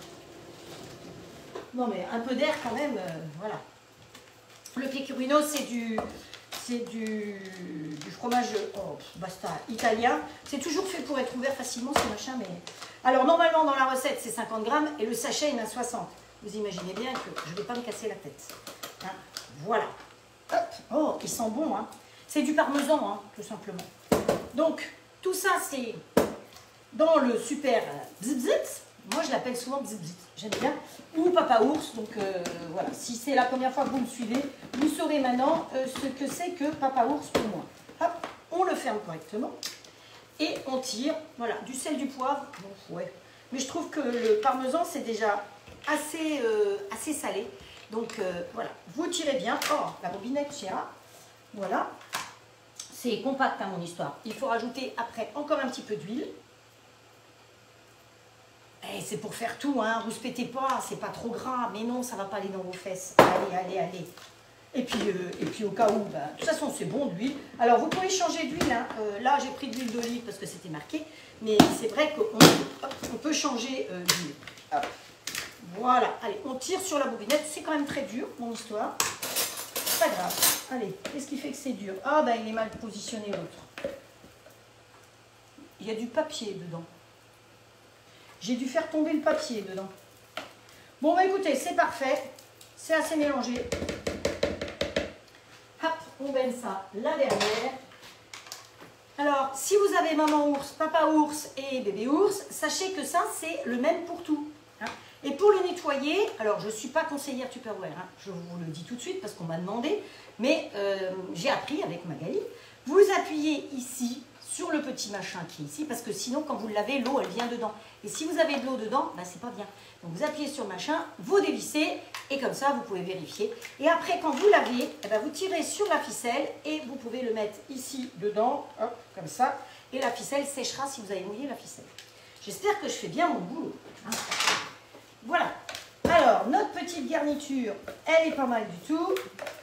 Non mais un peu d'air quand même, euh, voilà. Le pecorino c'est du, c'est du, du fromage oh, basta, italien. C'est toujours fait pour être ouvert facilement ce machin. Mais... Alors normalement dans la recette c'est cinquante grammes et le sachet il y en a soixante. Vous imaginez bien que je ne vais pas me casser la tête. Hein, voilà. Hop. Oh, il sent bon. Hein. C'est du parmesan hein, tout simplement. Donc tout ça c'est dans le super bzz bzz. Moi, je l'appelle souvent bzz bzz, j'aime bien. Ou Papa Ours. Donc, euh, voilà. Si c'est la première fois que vous me suivez, vous saurez maintenant euh, ce que c'est que Papa Ours pour moi. Hop, on le ferme correctement. Et on tire. Voilà, du sel, du poivre. Bon, ouais. Mais je trouve que le parmesan, c'est déjà assez, euh, assez salé. Donc, euh, voilà. Vous tirez bien. Oh, la bobinette, Chéra. Voilà. C'est compact, hein, mon histoire. Il faut rajouter après encore un petit peu d'huile. Eh, c'est pour faire tout, hein, rouspétez pas, c'est pas trop gras, mais non, ça va pas aller dans vos fesses. Allez, allez, allez. Et puis, euh, et puis au cas où, ben, de toute façon, c'est bon d'huile. Alors, vous pouvez changer d'huile. Hein. Euh, là, j'ai pris de l'huile d'olive parce que c'était marqué. Mais c'est vrai qu'on on peut changer euh, d'huile. Voilà, allez, on tire sur la bobinette. C'est quand même très dur, mon histoire. Pas grave. Allez, qu'est-ce qui fait que c'est dur? Ah, ben, il est mal positionné, l'autre. Il y a du papier dedans. J'ai dû faire tomber le papier dedans. Bon, bah écoutez, c'est parfait. C'est assez mélangé. Hop, on baigne ça la dernière. Alors, si vous avez maman ours, papa ours et bébé ours, sachez que ça, c'est le même pour tout. Hein. Et pour le nettoyer, alors je ne suis pas conseillère Tupperware, hein, je vous le dis tout de suite parce qu'on m'a demandé, mais euh, j'ai appris avec Magali. Vous appuyez ici sur le petit machin qui est ici, parce que sinon, quand vous le lavez, l'eau, elle vient dedans. Et si vous avez de l'eau dedans, ben, c'est pas bien. Donc, vous appuyez sur le machin, vous dévissez, et comme ça, vous pouvez vérifier. Et après, quand vous lavez, eh ben, vous tirez sur la ficelle, et vous pouvez le mettre ici, dedans, hop, comme ça, et la ficelle séchera si vous avez mouillé la ficelle. J'espère que je fais bien mon boulot. Hein. Voilà. Alors, notre petite garniture, elle est pas mal du tout.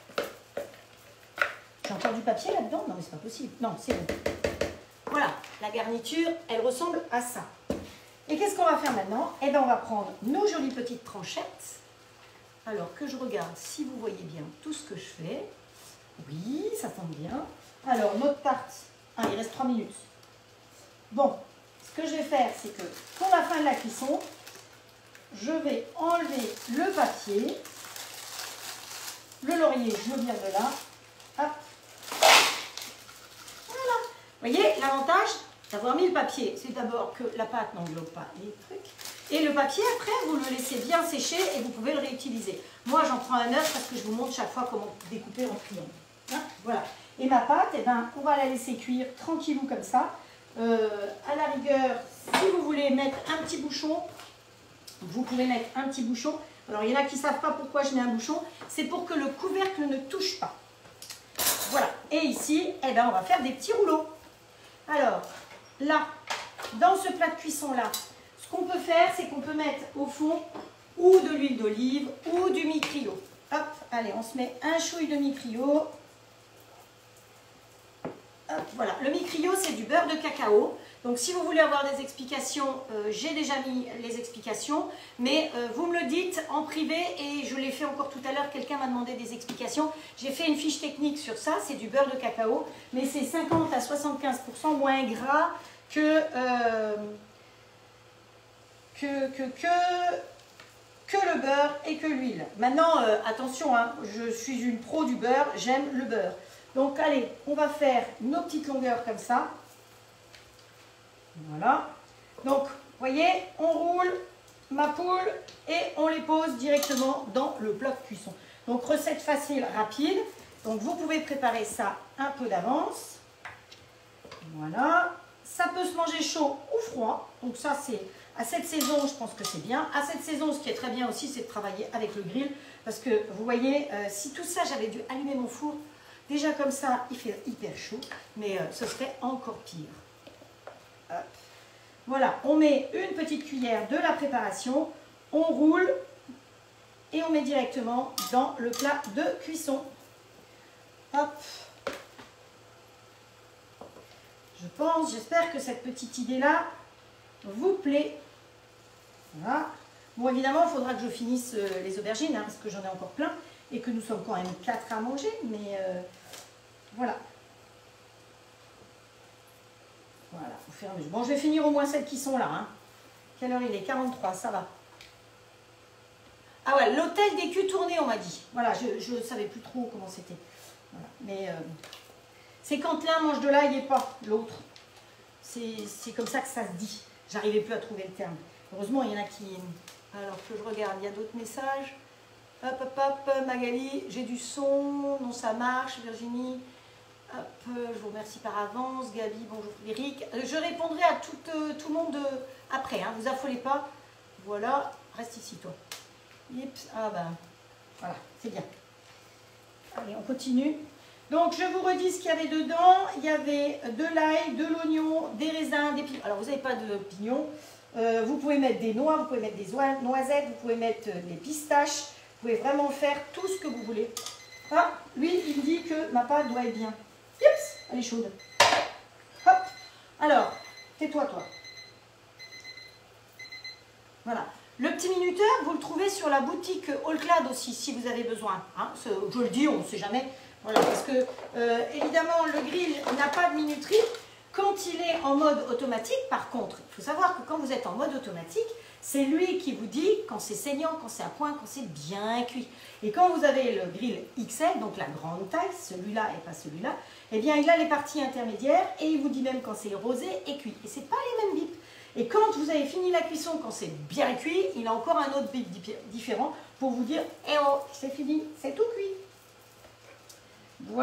J'ai encore du papier là-dedans? Non, mais c'est pas possible. Non, c'est bon. Voilà, la garniture, elle ressemble à ça. Et qu'est-ce qu'on va faire maintenant? Eh bien, on va prendre nos jolies petites tranchettes. Alors, que je regarde si vous voyez bien tout ce que je fais. Oui, ça tombe bien. Alors, notre tarte. Ah, il reste trois minutes. Bon, ce que je vais faire, c'est que pour la fin de la cuisson, je vais enlever le papier. Le laurier, je le vire de là. Hop. Voilà. Vous voyez, l'avantage d'avoir mis le papier, c'est d'abord que la pâte n'englobe pas les trucs. Et le papier, après, vous le laissez bien sécher et vous pouvez le réutiliser. Moi, j'en prends un œuf parce que je vous montre chaque fois comment découper en triangle. Hein, voilà. Et ma pâte, eh ben, on va la laisser cuire tranquillou comme ça. Euh, à la rigueur, si vous voulez mettre un petit bouchon, vous pouvez mettre un petit bouchon. Alors, il y en a qui ne savent pas pourquoi je mets un bouchon. C'est pour que le couvercle ne touche pas. Voilà. Et ici, eh ben, on va faire des petits rouleaux. Alors, là, dans ce plat de cuisson-là, ce qu'on peut faire, c'est qu'on peut mettre au fond ou de l'huile d'olive ou du mi-crio. Hop, allez, on se met un chouille de mi-crio. Hop, voilà. Le mi-crio, c'est du beurre de cacao. Donc, si vous voulez avoir des explications, euh, j'ai déjà mis les explications. Mais euh, vous me le dites en privé et je l'ai fait encore tout à l'heure. Quelqu'un m'a demandé des explications. J'ai fait une fiche technique sur ça. C'est du beurre de cacao. Mais c'est cinquante à soixante-quinze pour cent moins gras que, euh, que, que, que, que le beurre et que l'huile. Maintenant, euh, attention, hein, je suis une pro du beurre. J'aime le beurre. Donc, allez, on va faire nos petites longueurs comme ça. Voilà. Donc, vous voyez, on roule ma poule et on les pose directement dans le plat de cuisson. Donc, recette facile, rapide. Donc, vous pouvez préparer ça un peu d'avance. Voilà. Ça peut se manger chaud ou froid. Donc, ça, c'est à cette saison, je pense que c'est bien. À cette saison, ce qui est très bien aussi, c'est de travailler avec le grill. Parce que, vous voyez, euh, si tout ça, j'avais dû allumer mon four, déjà comme ça, il fait hyper chaud. Mais euh, ce serait encore pire. Hop. Voilà, on met une petite cuillère de la préparation, on roule et on met directement dans le plat de cuisson. Hop. Je pense, j'espère que cette petite idée-là vous plaît. Voilà. Bon, évidemment, il faudra que je finisse les aubergines, hein, parce que j'en ai encore plein, et que nous sommes quand même quatre à manger, mais euh, voilà. Voilà, au fur et à mesure. Bon, je vais finir au moins celles qui sont là. Hein. Quelle heure il est? quarante-trois, ça va. Ah ouais, l'hôtel des culs tournés, on m'a dit. Voilà, je ne savais plus trop comment c'était. Voilà. Mais euh, c'est quand l'un mange de l'ail et pas l'autre. C'est comme ça que ça se dit. J'arrivais plus à trouver le terme. Heureusement, il y en a qui... Alors que je regarde, il y a d'autres messages. Hop, hop, hop, Magali, j'ai du son. Non, ça marche. Virginie... Hop, je vous remercie par avance. Gabi, bonjour Frédéric. Je répondrai à tout, euh, tout le monde euh, après, hein, vous affolez pas. Voilà, reste ici toi. Yips. Ah ben, voilà, c'est bien. Allez, on continue. Donc, je vous redis ce qu'il y avait dedans. Il y avait de l'ail, de l'oignon, des raisins, des pignons. Alors, vous n'avez pas de pignons. Euh, vous pouvez mettre des noix, vous pouvez mettre des noisettes, vous pouvez mettre des pistaches. Vous pouvez vraiment faire tout ce que vous voulez. Ah, lui, il me dit que ma pâte doit être bien. Oups, elle est chaude. Hop. Alors, tais-toi, toi. Voilà. Le petit minuteur, vous le trouvez sur la boutique All-Clad aussi, si vous avez besoin. Hein, je le dis, on ne sait jamais. Voilà, parce que, euh, évidemment, le grill n'a pas de minuterie. Quand il est en mode automatique, par contre, il faut savoir que quand vous êtes en mode automatique, c'est lui qui vous dit quand c'est saignant, quand c'est à point, quand c'est bien cuit. Et quand vous avez le grill X L, donc la grande taille, celui-là et pas celui-là, eh bien il a les parties intermédiaires et il vous dit même quand c'est rosé et cuit. Et ce n'est pas les mêmes bips. Et quand vous avez fini la cuisson, quand c'est bien cuit, il a encore un autre bip différent pour vous dire « Eh oh, c'est fini, c'est tout cuit ».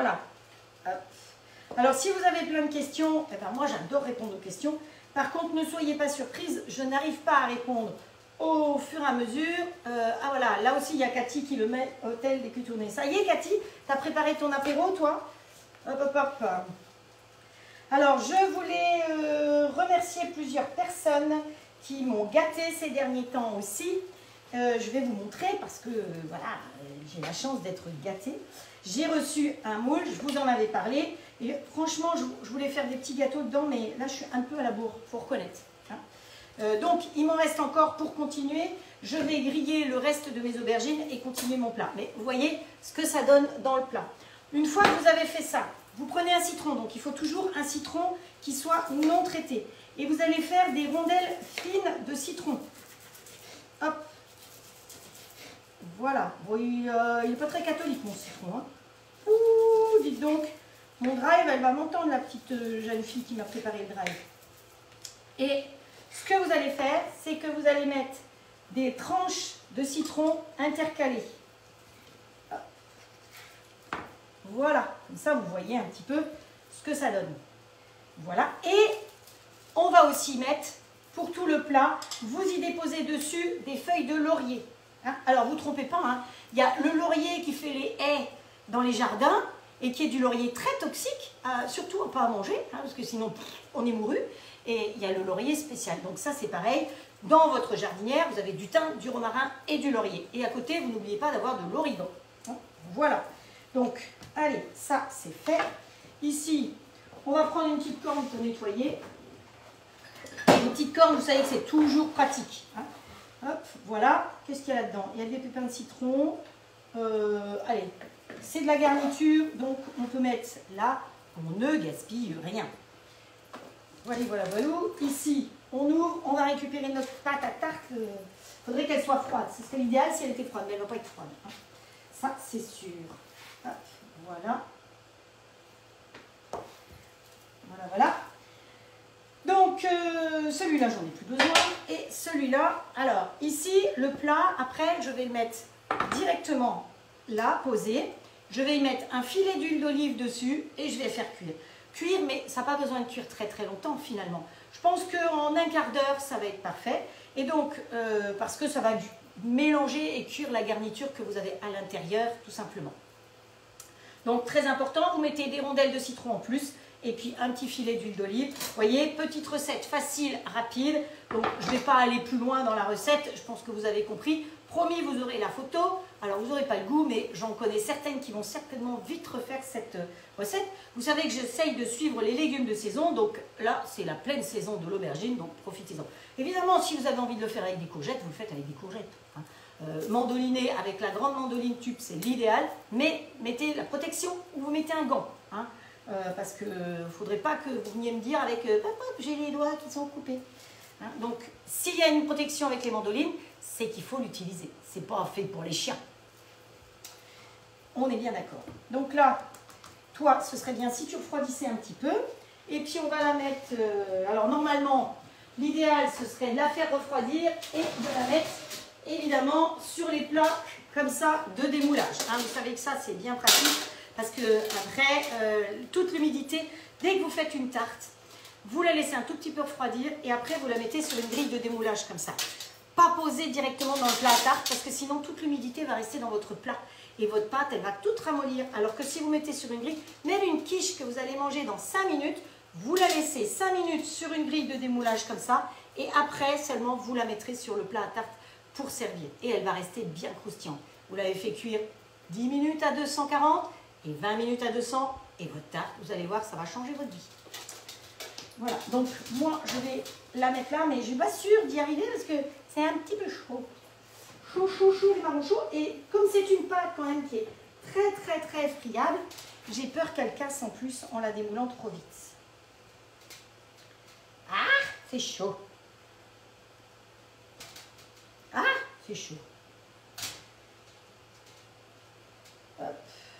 Voilà. Hop. Alors, si vous avez plein de questions, eh ben, moi, j'adore répondre aux questions. Par contre, ne soyez pas surprise, je n'arrive pas à répondre au fur et à mesure. Euh, ah voilà, là aussi, il y a Cathy qui le met, hôtel des culs tournés. Ça y est, Cathy, tu as préparé ton apéro, toi? Hop, hop, hop. Alors, je voulais euh, remercier plusieurs personnes qui m'ont gâté ces derniers temps aussi. Euh, je vais vous montrer parce que, euh, voilà, euh, j'ai la chance d'être gâtée. J'ai reçu un moule, je vous en avais parlé. Et franchement, je, je voulais faire des petits gâteaux dedans, mais là, je suis un peu à la bourre, il faut reconnaître. Hein. Euh, donc, il m'en reste encore pour continuer. Je vais griller le reste de mes aubergines et continuer mon plat. Mais vous voyez ce que ça donne dans le plat. Une fois que vous avez fait ça, vous prenez un citron. Donc, il faut toujours un citron qui soit non traité. Et vous allez faire des rondelles fines de citron. Hop. Voilà. Bon, il n'est euh, pas très catholique, mon citron. Hein. Ouh, dites donc. Mon drive, elle va m'entendre, la petite euh, jeune fille qui m'a préparé le drive. Et ce que vous allez faire, c'est que vous allez mettre des tranches de citron intercalées. Voilà, comme ça vous voyez un petit peu ce que ça donne. Voilà, et on va aussi mettre, pour tout le plat, vous y déposez dessus des feuilles de laurier. Hein? Alors vous ne trompez pas, hein, il y a le laurier qui fait les haies dans les jardins, et qui est du laurier très toxique, euh, surtout pas à manger, hein, parce que sinon pff, on est mouru. Et il y a le laurier spécial. Donc ça c'est pareil, dans votre jardinière, vous avez du thym, du romarin et du laurier. Et à côté, vous n'oubliez pas d'avoir de l'origan. Hein, voilà. Donc, allez, ça c'est fait. Ici, on va prendre une petite corne pour nettoyer. Une petite corne, vous savez que c'est toujours pratique. Hein. Hop, voilà. Qu'est-ce qu'il y a là-dedans? Il y a des pépins de citron. Euh, allez. C'est de la garniture, donc on peut mettre là, on ne gaspille rien. Voilà, voilà, voilà. Ici, on ouvre, on va récupérer notre pâte à tarte. Il faudrait qu'elle soit froide. Ce serait l'idéal si elle était froide, mais elle ne va pas être froide. Hein. Ça, c'est sûr. Hop, voilà. Voilà, voilà. Donc, euh, celui-là, j'en ai plus besoin. Et celui-là, alors, ici, le plat, après, je vais le mettre directement là, posé. Je vais y mettre un filet d'huile d'olive dessus et je vais faire cuire. Cuire, mais ça n'a pas besoin de cuire très très longtemps finalement. Je pense qu'en un quart d'heure, ça va être parfait. Et donc, euh, parce que ça va mélanger et cuire la garniture que vous avez à l'intérieur, tout simplement. Donc, très important, vous mettez des rondelles de citron en plus et puis un petit filet d'huile d'olive. Vous voyez, petite recette facile, rapide. Donc, je ne vais pas aller plus loin dans la recette, je pense que vous avez compris. Promis, vous aurez la photo. Alors, vous n'aurez pas le goût, mais j'en connais certaines qui vont certainement vite refaire cette recette. Vous savez que j'essaye de suivre les légumes de saison. Donc là, c'est la pleine saison de l'aubergine, donc profitez-en. Évidemment, si vous avez envie de le faire avec des courgettes, vous le faites avec des courgettes. Hein. Euh, mandoliner avec la grande mandoline tube, c'est l'idéal. Mais mettez la protection ou vous mettez un gant. Hein. Euh, parce qu'il ne faudrait pas que vous veniez me dire avec euh, « j'ai les doigts qui sont coupés ». Hein. Donc, s'il y a une protection avec les mandolines, c'est qu'il faut l'utiliser. Ce n'est pas fait pour les chiens. On est bien d'accord. Donc là, toi, ce serait bien si tu refroidissais un petit peu. Et puis, on va la mettre... Euh, alors, normalement, l'idéal, ce serait de la faire refroidir et de la mettre, évidemment, sur les plats comme ça de démoulage. Hein, vous savez que ça, c'est bien pratique parce que après, euh, toute l'humidité, dès que vous faites une tarte, vous la laissez un tout petit peu refroidir et après, vous la mettez sur une grille de démoulage comme ça. Pas poser directement dans le plat à tarte parce que sinon toute l'humidité va rester dans votre plat et votre pâte elle va toute ramollir. Alors que si vous mettez sur une grille, même une quiche que vous allez manger dans cinq minutes, vous la laissez cinq minutes sur une grille de démoulage comme ça et après seulement vous la mettrez sur le plat à tarte pour servir et elle va rester bien croustillante. Vous l'avez fait cuire dix minutes à deux cent quarante et vingt minutes à deux cents et votre tarte, vous allez voir, ça va changer votre vie. Voilà, donc moi je vais la mettre là, mais je ne suis pas sûre d'y arriver parce que c'est un petit peu chaud. Chaud, chaud, chaud, les marrons chauds. Et comme c'est une pâte quand même qui est très, très, très friable, j'ai peur qu'elle casse en plus en la démoulant trop vite. Ah, c'est chaud. Ah, c'est chaud. Hop.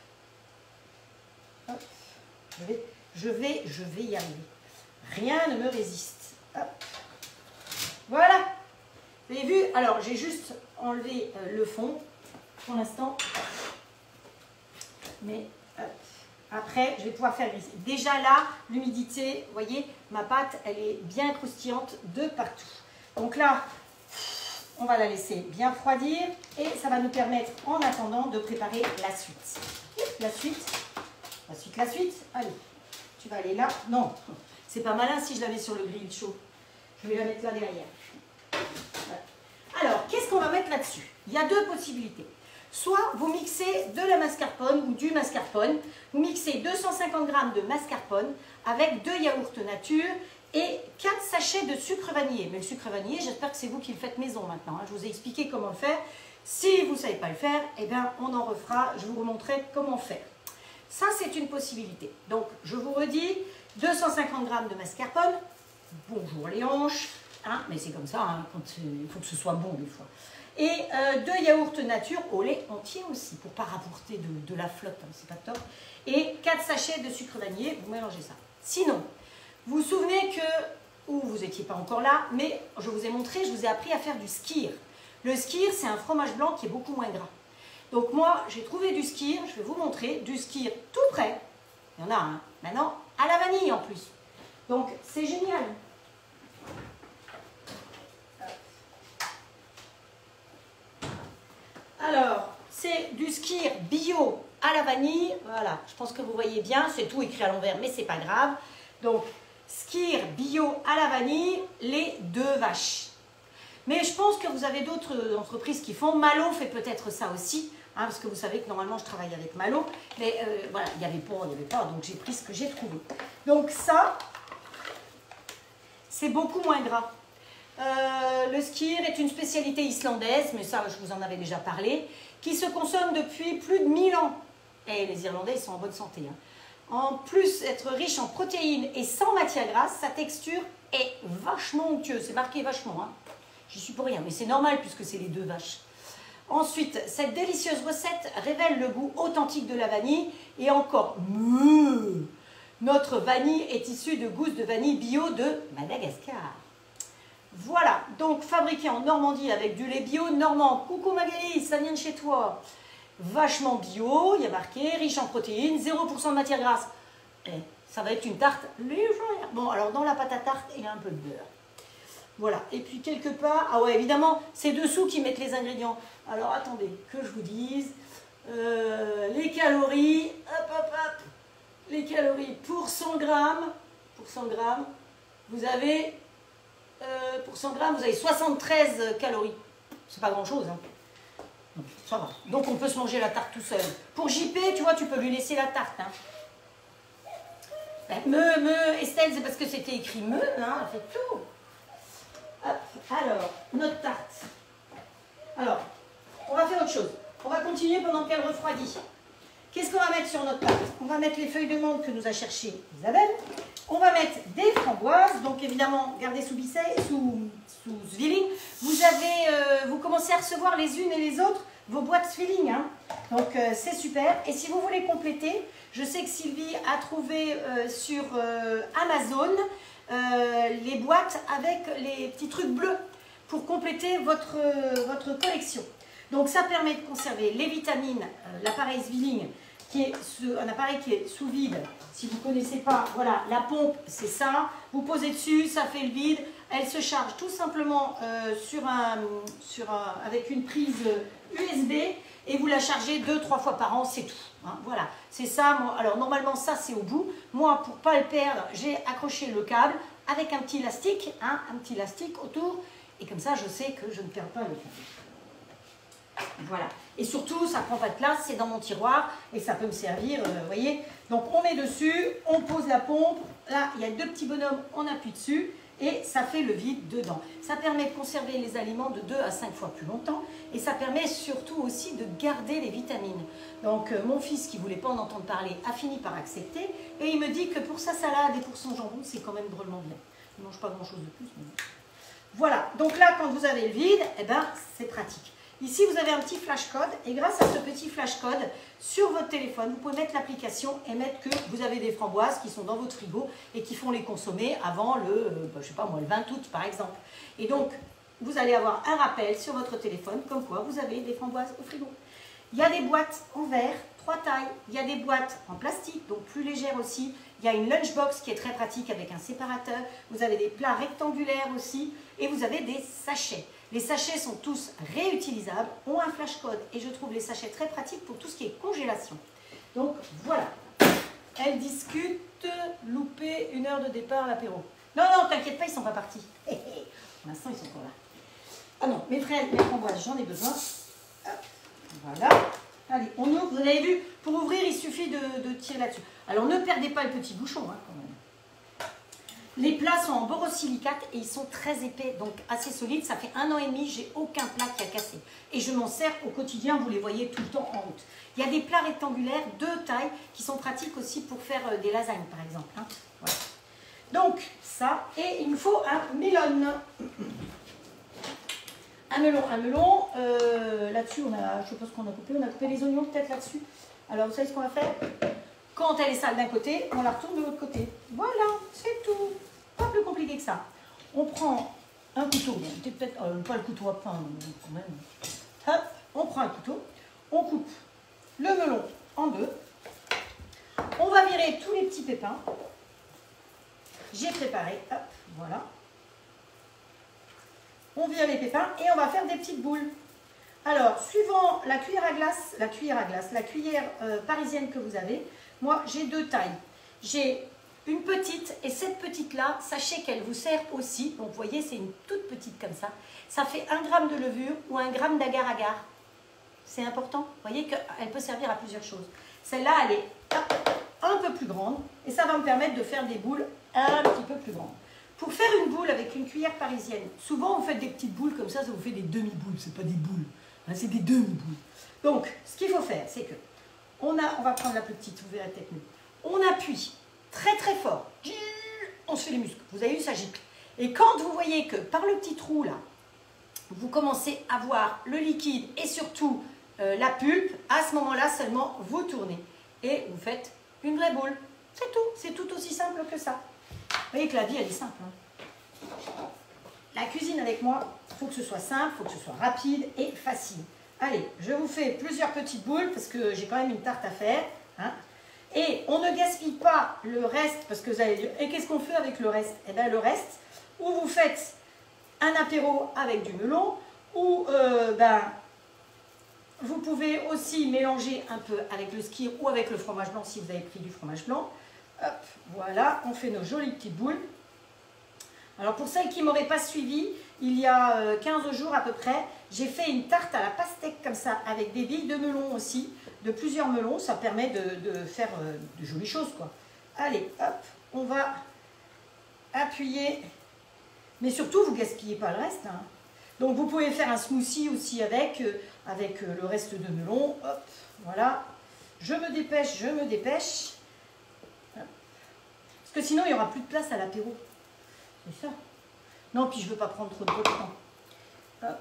Hop. Je vais, je vais, je vais y arriver. Rien ne me résiste. Hop. Voilà. Vous avez vu? Alors, j'ai juste enlevé euh, le fond pour l'instant. Mais, hop. Après, je vais pouvoir faire glisser. Déjà là, l'humidité, vous voyez, ma pâte, elle est bien croustillante de partout. Donc là, on va la laisser bien refroidir et ça va nous permettre, en attendant, de préparer la suite. La suite, la suite, la suite. Allez, tu vas aller là. Non, c'est pas malin si je la mets sur le grill chaud. Je vais la mettre là derrière. Voilà. Alors, qu'est-ce qu'on va mettre là-dessus? Il y a deux possibilités. Soit vous mixez de la mascarpone ou du mascarpone. Vous mixez deux cent cinquante grammes de mascarpone avec deux yaourts nature et quatre sachets de sucre vanillé. Mais le sucre vanillé, j'espère que c'est vous qui le faites maison maintenant. Je vous ai expliqué comment le faire. Si vous ne savez pas le faire, eh bien, on en refera. Je vous remontrerai comment faire. Ça, c'est une possibilité. Donc, je vous redis, deux cent cinquante grammes de mascarpone. Bonjour les hanches. Hein, mais c'est comme ça, hein, quand, euh, il faut que ce soit bon des fois. Et euh, deux yaourts nature au lait entier aussi, pour ne pas rapporter de, de la flotte, hein, c'est pas top. Et quatre sachets de sucre vanillé, vous mélangez ça. Sinon, vous vous souvenez que, ou vous n'étiez pas encore là, mais je vous ai montré, je vous ai appris à faire du skyr. Le skyr, c'est un fromage blanc qui est beaucoup moins gras. Donc moi, j'ai trouvé du skyr, je vais vous montrer, du skyr tout prêt. Il y en a un, maintenant, à la vanille en plus. Donc, c'est génial. Alors, c'est du skyr bio à la vanille. Voilà, je pense que vous voyez bien, c'est tout écrit à l'envers, mais c'est pas grave. Donc, skyr bio à la vanille, les deux vaches. Mais je pense que vous avez d'autres entreprises qui font. Malo fait peut-être ça aussi, hein, parce que vous savez que normalement je travaille avec Malo. Mais euh, voilà, il n'y avait pas, il n'y avait pas, donc j'ai pris ce que j'ai trouvé. Donc ça, c'est beaucoup moins gras. Euh, le skyr est une spécialité islandaise, mais ça je vous en avais déjà parlé, qui se consomme depuis plus de mille ans. Et les Irlandais, ils sont en bonne santé. Hein. En plus d'être riche en protéines et sans matière grasse, sa texture est vachement onctueuse. C'est marqué vachement, hein. J'y suis pour rien, mais c'est normal puisque c'est les deux vaches. Ensuite, cette délicieuse recette révèle le goût authentique de la vanille et encore, meuh, notre vanille est issue de gousses de vanille bio de Madagascar. Voilà, donc fabriqué en Normandie avec du lait bio normand. Coucou Magali, ça vient de chez toi. Vachement bio, il y a marqué, riche en protéines, zéro pour cent de matière grasse. Et ça va être une tarte légère. Bon, alors dans la pâte à tarte, il y a un peu de beurre. Voilà, et puis quelque part, ah ouais, évidemment, c'est dessous qui mettent les ingrédients. Alors attendez, que je vous dise, euh, les calories, hop, hop, hop, les calories pour cent grammes, pour cent grammes, vous avez... Euh, pour cent grammes, vous avez soixante-treize calories. C'est pas grand chose, hein. Donc, ça va. Donc on peut se manger la tarte tout seul. Pour J P, tu vois, tu peux lui laisser la tarte. Hein. Ben, me, me, Estelle, c'est parce que c'était écrit me, hein, elle fait tout. Hop, alors, notre tarte. Alors, on va faire autre chose. On va continuer pendant qu'elle refroidit. Qu'est-ce qu'on va mettre sur notre tarte? On va mettre les feuilles de menthe que nous a cherchées Isabelle. On va mettre des framboises, donc évidemment, gardez sous Bisset, sous, sous Zwilling. Vous avez, euh, vous commencez à recevoir les unes et les autres vos boîtes Zwilling, hein. Donc euh, c'est super. Et si vous voulez compléter, je sais que Sylvie a trouvé euh, sur euh, Amazon euh, les boîtes avec les petits trucs bleus pour compléter votre, euh, votre collection. Donc ça permet de conserver les vitamines, euh, l'appareil Zwilling, qui est un appareil qui est sous vide. Si vous ne connaissez pas, voilà, la pompe, c'est ça. Vous posez dessus, ça fait le vide. Elle se charge tout simplement euh, sur un, sur un, avec une prise U S B et vous la chargez deux, trois fois par an, c'est tout. Hein, voilà, c'est ça. Moi, alors normalement, ça c'est au bout. Moi, pour ne pas le perdre, j'ai accroché le câble avec un petit élastique, hein, un petit élastique autour. Et comme ça, je sais que je ne perds pas le câble. Voilà. Et surtout, ça ne prend pas de place, c'est dans mon tiroir et ça peut me servir, vous euh, voyez. Donc, on met dessus, on pose la pompe. Là, il y a deux petits bonhommes, on appuie dessus et ça fait le vide dedans. Ça permet de conserver les aliments de deux à cinq fois plus longtemps et ça permet surtout aussi de garder les vitamines. Donc, euh, mon fils qui ne voulait pas en entendre parler a fini par accepter et il me dit que pour sa salade et pour son jambon, c'est quand même drôlement bien. Il ne mange pas grand-chose de plus. Mais... Voilà. Donc là, quand vous avez le vide, eh ben, c'est pratique. Ici, vous avez un petit flash code et grâce à ce petit flash code, sur votre téléphone, vous pouvez mettre l'application et mettre que vous avez des framboises qui sont dans votre frigo et qui font les consommer avant le, euh, bah, je sais pas moi, le vingt août par exemple. Et donc, vous allez avoir un rappel sur votre téléphone comme quoi vous avez des framboises au frigo. Il y a des boîtes en verre, trois tailles. Il y a des boîtes en plastique, donc plus légères aussi. Il y a une lunchbox qui est très pratique avec un séparateur. Vous avez des plats rectangulaires aussi. Et vous avez des sachets. Les sachets sont tous réutilisables, ont un flash code. Et je trouve les sachets très pratiques pour tout ce qui est congélation. Donc voilà. Elle discute, louper une heure de départ à l'apéro. Non, non, t'inquiète pas, ils ne sont pas partis. Pour l'instant, ils sont encore là. Ah non, mes fraises, mes framboises, j'en ai besoin. Hop, voilà. Allez, on ouvre. Vous avez vu, pour ouvrir, il suffit de, de tirer là-dessus. Alors, ne perdez pas le petit bouchon, hein, quand même. Les plats sont en borosilicate et ils sont très épais, donc assez solides. Ça fait un an et demi, j'ai aucun plat qui a cassé. Et je m'en sers au quotidien, vous les voyez tout le temps en route. Il y a des plats rectangulaires de taille qui sont pratiques aussi pour faire des lasagnes, par exemple. Hein. Voilà. Donc, ça, et il me faut un melon. Un melon, un melon. Euh, là-dessus, on a, je sais pas ce qu'on a coupé, on a coupé les oignons peut-être là-dessus. Alors, vous savez ce qu'on va faire? Quand elle est sale d'un côté, on la retourne de l'autre côté. Voilà, c'est tout. Pas plus compliqué que ça. On prend un couteau, peut-être euh, pas le couteau à pain, quand même. Hop, on prend un couteau, on coupe le melon en deux. On va virer tous les petits pépins. J'ai préparé, hop, voilà. On vire les pépins et on va faire des petites boules. Alors, suivant la cuillère à glace, la cuillère à glace, la cuillère euh, parisienne que vous avez, moi j'ai deux tailles. J'ai une petite et cette petite-là, sachez qu'elle vous sert aussi. Donc, vous voyez, c'est une toute petite comme ça. Ça fait un gramme de levure ou un gramme d'agar-agar. C'est important. Vous voyez qu'elle peut servir à plusieurs choses. Celle-là, elle est un peu plus grande et ça va me permettre de faire des boules un petit peu plus grandes. Pour faire une boule avec une cuillère parisienne, souvent vous faites des petites boules comme ça, ça vous fait des demi-boules, c'est pas des boules, hein, c'est des demi-boules. Donc, ce qu'il faut faire, c'est que, on, a, on va prendre la plus petite, vous verrez peut-être mieux. On appuie très très fort, on se fait les muscles, vous avez vu, ça gicle. Et quand vous voyez que par le petit trou là, vous commencez à voir le liquide et surtout euh, la pulpe, à ce moment-là seulement vous tournez et vous faites une vraie boule. C'est tout, c'est tout aussi simple que ça. Vous voyez que la vie, elle est simple. Hein. La cuisine avec moi, il faut que ce soit simple, il faut que ce soit rapide et facile. Allez, je vous fais plusieurs petites boules parce que j'ai quand même une tarte à faire. Hein. Et on ne gaspille pas le reste parce que vous allez dire, et qu'est-ce qu'on fait avec le reste? Eh bien, le reste, ou vous faites un apéro avec du melon, ou euh, ben, vous pouvez aussi mélanger un peu avec le skyr ou avec le fromage blanc si vous avez pris du fromage blanc. Hop, voilà, on fait nos jolies petites boules. Alors pour celles qui ne m'auraient pas suivi, il y a quinze jours à peu près, j'ai fait une tarte à la pastèque comme ça, avec des billes de melon aussi, de plusieurs melons, ça permet de, de faire euh, de jolies choses quoi. Allez, hop, on va appuyer, mais surtout vous ne gaspillez pas le reste. Hein. Donc vous pouvez faire un smoothie aussi avec, euh, avec euh, le reste de melon, hop, voilà. Je me dépêche, je me dépêche. Parce que sinon, il n'y aura plus de place à l'apéro. C'est ça. Non, puis je ne veux pas prendre trop de temps. Hop.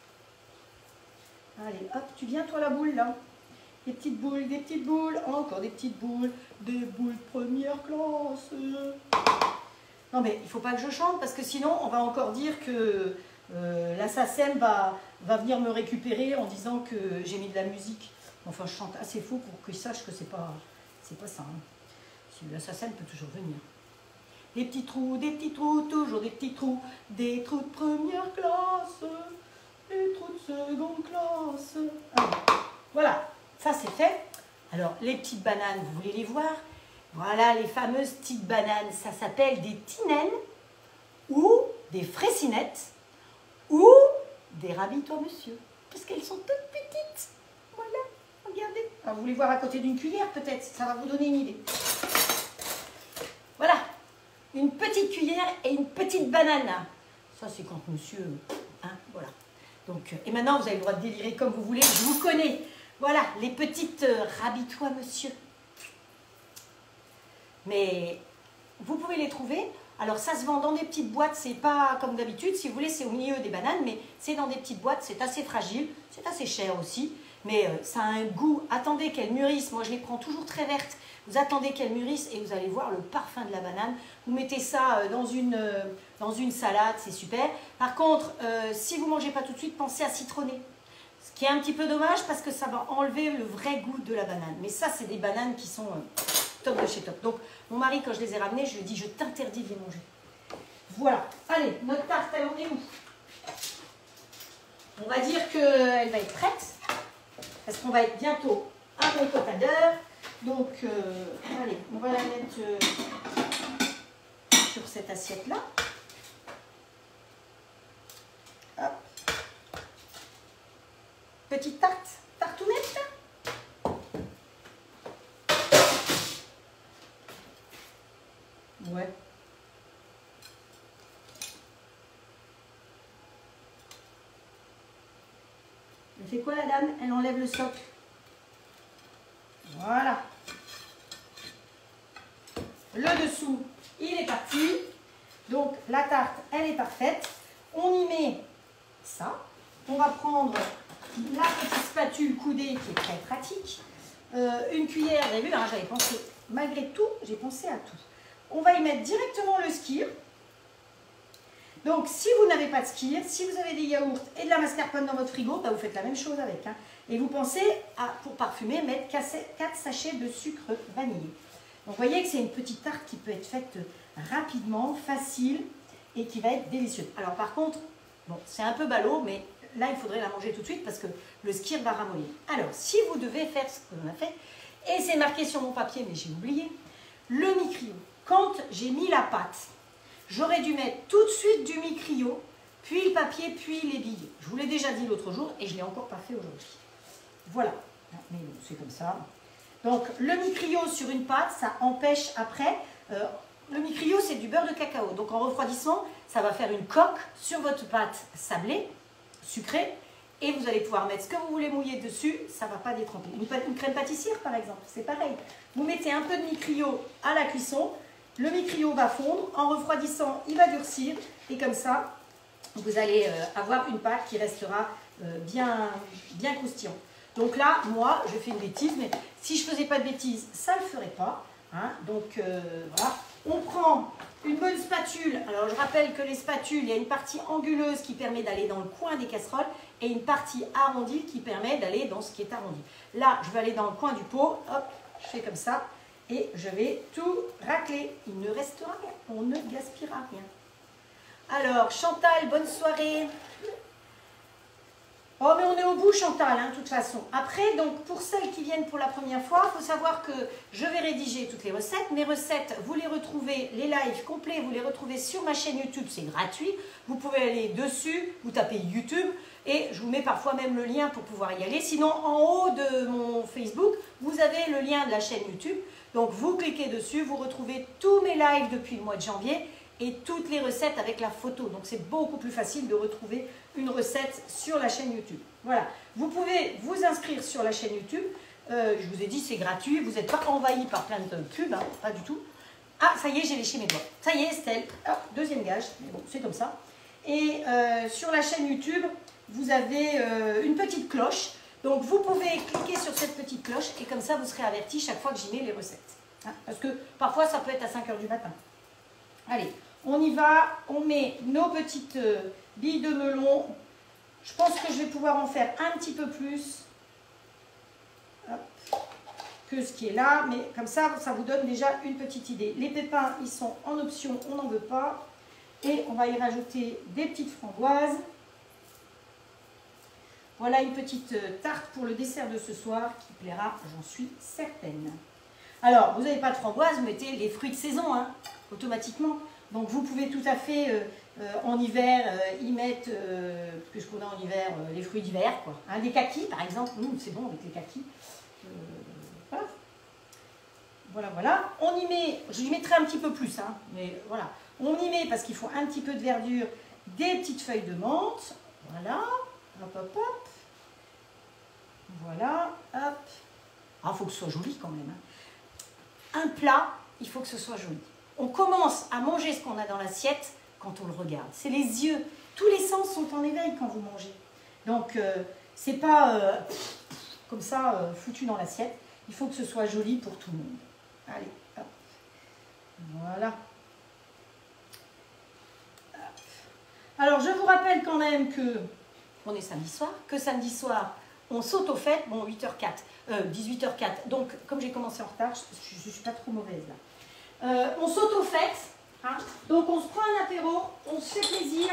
Allez, hop, tu viens toi la boule là. Des petites boules, des petites boules, encore des petites boules, des boules première classe. Non mais il ne faut pas que je chante parce que sinon on va encore dire que euh, la S A C E M va, va venir me récupérer en disant que j'ai mis de la musique. Enfin, je chante assez faux pour qu'ils sachent que c'est pas, c'est pas ça. Hein. Si la S A C E M peut toujours venir. Des petits trous, des petits trous, toujours des petits trous, des trous de première classe, des trous de seconde classe. Alors, voilà, ça c'est fait. Alors, les petites bananes, vous voulez les voir? Voilà, les fameuses petites bananes, ça s'appelle des tinelles, ou des fraisinettes, ou des rabis-toi monsieur, parce qu'elles sont toutes petites. Voilà, regardez. Alors, vous voulez voir à côté d'une cuillère peut-être, ça va vous donner une idée. Voilà, une petite cuillère et une petite banane. Ça, c'est quand monsieur... Hein, voilà. Donc, et maintenant, vous avez le droit de délirer comme vous voulez. Je vous connais. Voilà, les petites euh, rabis-toi, monsieur. Mais vous pouvez les trouver. Alors, ça se vend dans des petites boîtes. C'est pas comme d'habitude. Si vous voulez, c'est au milieu des bananes. Mais c'est dans des petites boîtes. C'est assez fragile. C'est assez cher aussi. Mais euh, ça a un goût. Attendez qu'elles mûrissent. Moi, je les prends toujours très vertes. Vous attendez qu'elles mûrissent et vous allez voir le parfum de la banane. Vous mettez ça euh, dans, une, euh, dans une salade. C'est super. Par contre, euh, si vous ne mangez pas tout de suite, pensez à citronner. Ce qui est un petit peu dommage parce que ça va enlever le vrai goût de la banane. Mais ça, c'est des bananes qui sont euh, top de chez top. Donc, mon mari, quand je les ai ramenées, je lui ai dit, je t'interdis de les manger. Voilà. Allez, notre tarte, elle en est où? On va dire qu'elle va être prête. Parce qu'on va être bientôt à mon quota d'heure. Donc, euh, allez, on va la mettre euh, sur cette assiette-là. Hop. Petite tarte, tartounette. Ouais. Elle fait quoi la dame? Elle enlève le socle. Voilà. Le dessous, il est parti. Donc la tarte, elle est parfaite. On y met ça. On va prendre la petite spatule coudée qui est très pratique. Euh, une cuillère, vous avez vu, hein, j'avais pensé, malgré tout, j'ai pensé à tout. On va y mettre directement le skyr. Donc si vous n'avez pas de skyr, si vous avez des yaourts et de la mascarpone dans votre frigo, bah, vous faites la même chose avec. Hein. Et vous pensez, à, pour parfumer, mettre quatre sachets de sucre vanillé. Donc vous voyez que c'est une petite tarte qui peut être faite rapidement, facile et qui va être délicieuse. Alors par contre, bon, c'est un peu ballot, mais là il faudrait la manger tout de suite parce que le skyr va ramollir. Alors si vous devez faire ce qu'on a fait, et c'est marqué sur mon papier mais j'ai oublié, le mi-cryo. Quand j'ai mis la pâte, j'aurais dû mettre tout de suite du mi-cryo, puis le papier, puis les billes. Je vous l'ai déjà dit l'autre jour et je ne l'ai encore pas fait aujourd'hui. Voilà, mais c'est comme ça. Donc le mi-cryo sur une pâte, ça empêche après. Euh, le mi-cryo, c'est du beurre de cacao. Donc en refroidissement, ça va faire une coque sur votre pâte sablée, sucrée, et vous allez pouvoir mettre ce que vous voulez mouiller dessus, ça ne va pas détremper. Une, une crème pâtissière par exemple, c'est pareil. Vous mettez un peu de mi-cryo à la cuisson, le mi-cryo va fondre, en refroidissant, il va durcir, et comme ça, vous allez euh, avoir une pâte qui restera euh, bien, bien croustillante. Donc là, moi, je fais une bêtise, mais si je ne faisais pas de bêtises, ça ne le ferait pas. Hein. Donc euh, voilà, on prend une bonne spatule. Alors je rappelle que les spatules, il y a une partie anguleuse qui permet d'aller dans le coin des casseroles et une partie arrondie qui permet d'aller dans ce qui est arrondi. Là, je vais aller dans le coin du pot, hop, je fais comme ça et je vais tout racler. Il ne restera rien, on ne gaspillera rien. Alors, Chantal, bonne soirée. Oh, mais on est au bout, Chantal, hein, de toute façon. Après, donc, pour celles qui viennent pour la première fois, il faut savoir que je vais rédiger toutes les recettes. Mes recettes, vous les retrouvez, les lives complets, vous les retrouvez sur ma chaîne YouTube, c'est gratuit. Vous pouvez aller dessus, vous tapez YouTube, et je vous mets parfois même le lien pour pouvoir y aller. Sinon, en haut de mon Facebook, vous avez le lien de la chaîne YouTube. Donc, vous cliquez dessus, vous retrouvez tous mes lives depuis le mois de janvier, et toutes les recettes avec la photo. Donc c'est beaucoup plus facile de retrouver une recette sur la chaîne YouTube. Voilà, vous pouvez vous inscrire sur la chaîne YouTube. Euh, je vous ai dit c'est gratuit, vous n'êtes pas envahi par plein de pubs, hein, pas du tout. Ah, ça y est, j'ai léché mes doigts. Ça y est, Estelle. Ah, deuxième gage, mais bon, c'est comme ça. Et euh, sur la chaîne YouTube, vous avez euh, une petite cloche. Donc vous pouvez cliquer sur cette petite cloche et comme ça vous serez averti chaque fois que j'y mets les recettes. Hein, parce que parfois ça peut être à cinq heures du matin. Allez, on y va, on met nos petites euh, billes de melon. Je pense que je vais pouvoir en faire un petit peu plus hop, que ce qui est là, mais comme ça, ça vous donne déjà une petite idée. Les pépins, ils sont en option, on n'en veut pas. Et on va y rajouter des petites framboises. Voilà une petite tarte pour le dessert de ce soir qui plaira, j'en suis certaine. Alors, vous n'avez pas de framboises, vous mettez les fruits de saison, hein, automatiquement. Donc, vous pouvez tout à fait, euh, euh, en hiver, euh, y mettre, euh, qu'est-ce qu'on a en hiver, euh, les fruits d'hiver, quoi. Hein, des kakis, par exemple. Mmh, c'est bon avec les kakis. Euh, voilà. Voilà, voilà. On y met, je lui mettrai un petit peu plus, hein, mais voilà. On y met, parce qu'il faut un petit peu de verdure, des petites feuilles de menthe. Voilà. Hop, hop, hop. Voilà. Hop. Ah, il faut que ce soit joli quand même. Hein. Un plat, il faut que ce soit joli. On commence à manger ce qu'on a dans l'assiette quand on le regarde. C'est les yeux. Tous les sens sont en éveil quand vous mangez. Donc, euh, c'est pas euh, comme ça euh, foutu dans l'assiette. Il faut que ce soit joli pour tout le monde. Allez, hop. Voilà. Hop. Alors, je vous rappelle quand même que on est samedi soir, que samedi soir, on saute aux fêtes, bon, huit heures quatre, euh, dix-huit heures quatre, donc comme j'ai commencé en retard, je ne suis pas trop mauvaise là. Euh, on saute aux fêtes, hein, donc on se prend un apéro, on se fait plaisir.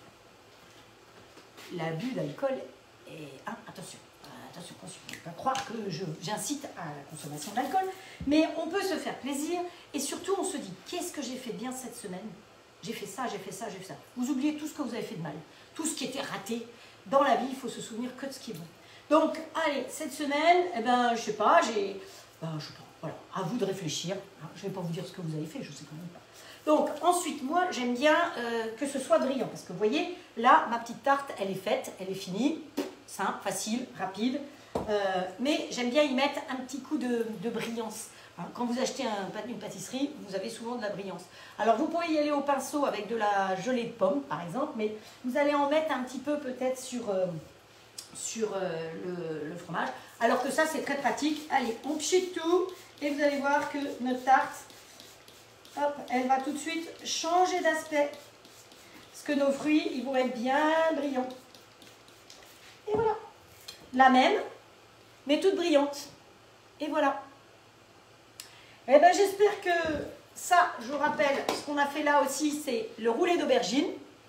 L'abus d'alcool est... Hein, attention, attention, attention, il ne faut pas croire que j'incite à la consommation d'alcool, mais on peut se faire plaisir et surtout on se dit, qu'est-ce que j'ai fait bien cette semaine? J'ai fait ça, j'ai fait ça, j'ai fait ça. Vous oubliez tout ce que vous avez fait de mal, tout ce qui était raté. Dans la vie, il faut se souvenir que de ce qui est bon. Donc, allez, cette semaine, eh ben, je sais pas, j'ai... Ben, je sais pas, voilà, à vous de réfléchir. Je ne vais pas vous dire ce que vous avez fait, je sais quand même pas. Donc, ensuite, moi, j'aime bien euh, que ce soit brillant. Parce que, vous voyez, là, ma petite tarte, elle est faite, elle est finie. Simple, facile, rapide. Euh, mais j'aime bien y mettre un petit coup de, de brillance. Quand vous achetez un, une pâtisserie, vous avez souvent de la brillance. Alors, vous pouvez y aller au pinceau avec de la gelée de pomme, par exemple, mais vous allez en mettre un petit peu peut-être sur, euh, sur euh, le, le fromage. Alors que ça, c'est très pratique. Allez, on pchit tout et vous allez voir que notre tarte, hop, elle va tout de suite changer d'aspect. Parce que nos fruits, ils vont être bien brillants. Et voilà. La même, mais toute brillante. Et voilà. Eh bien, j'espère que ça, je vous rappelle, ce qu'on a fait là aussi, c'est le roulé d'aubergine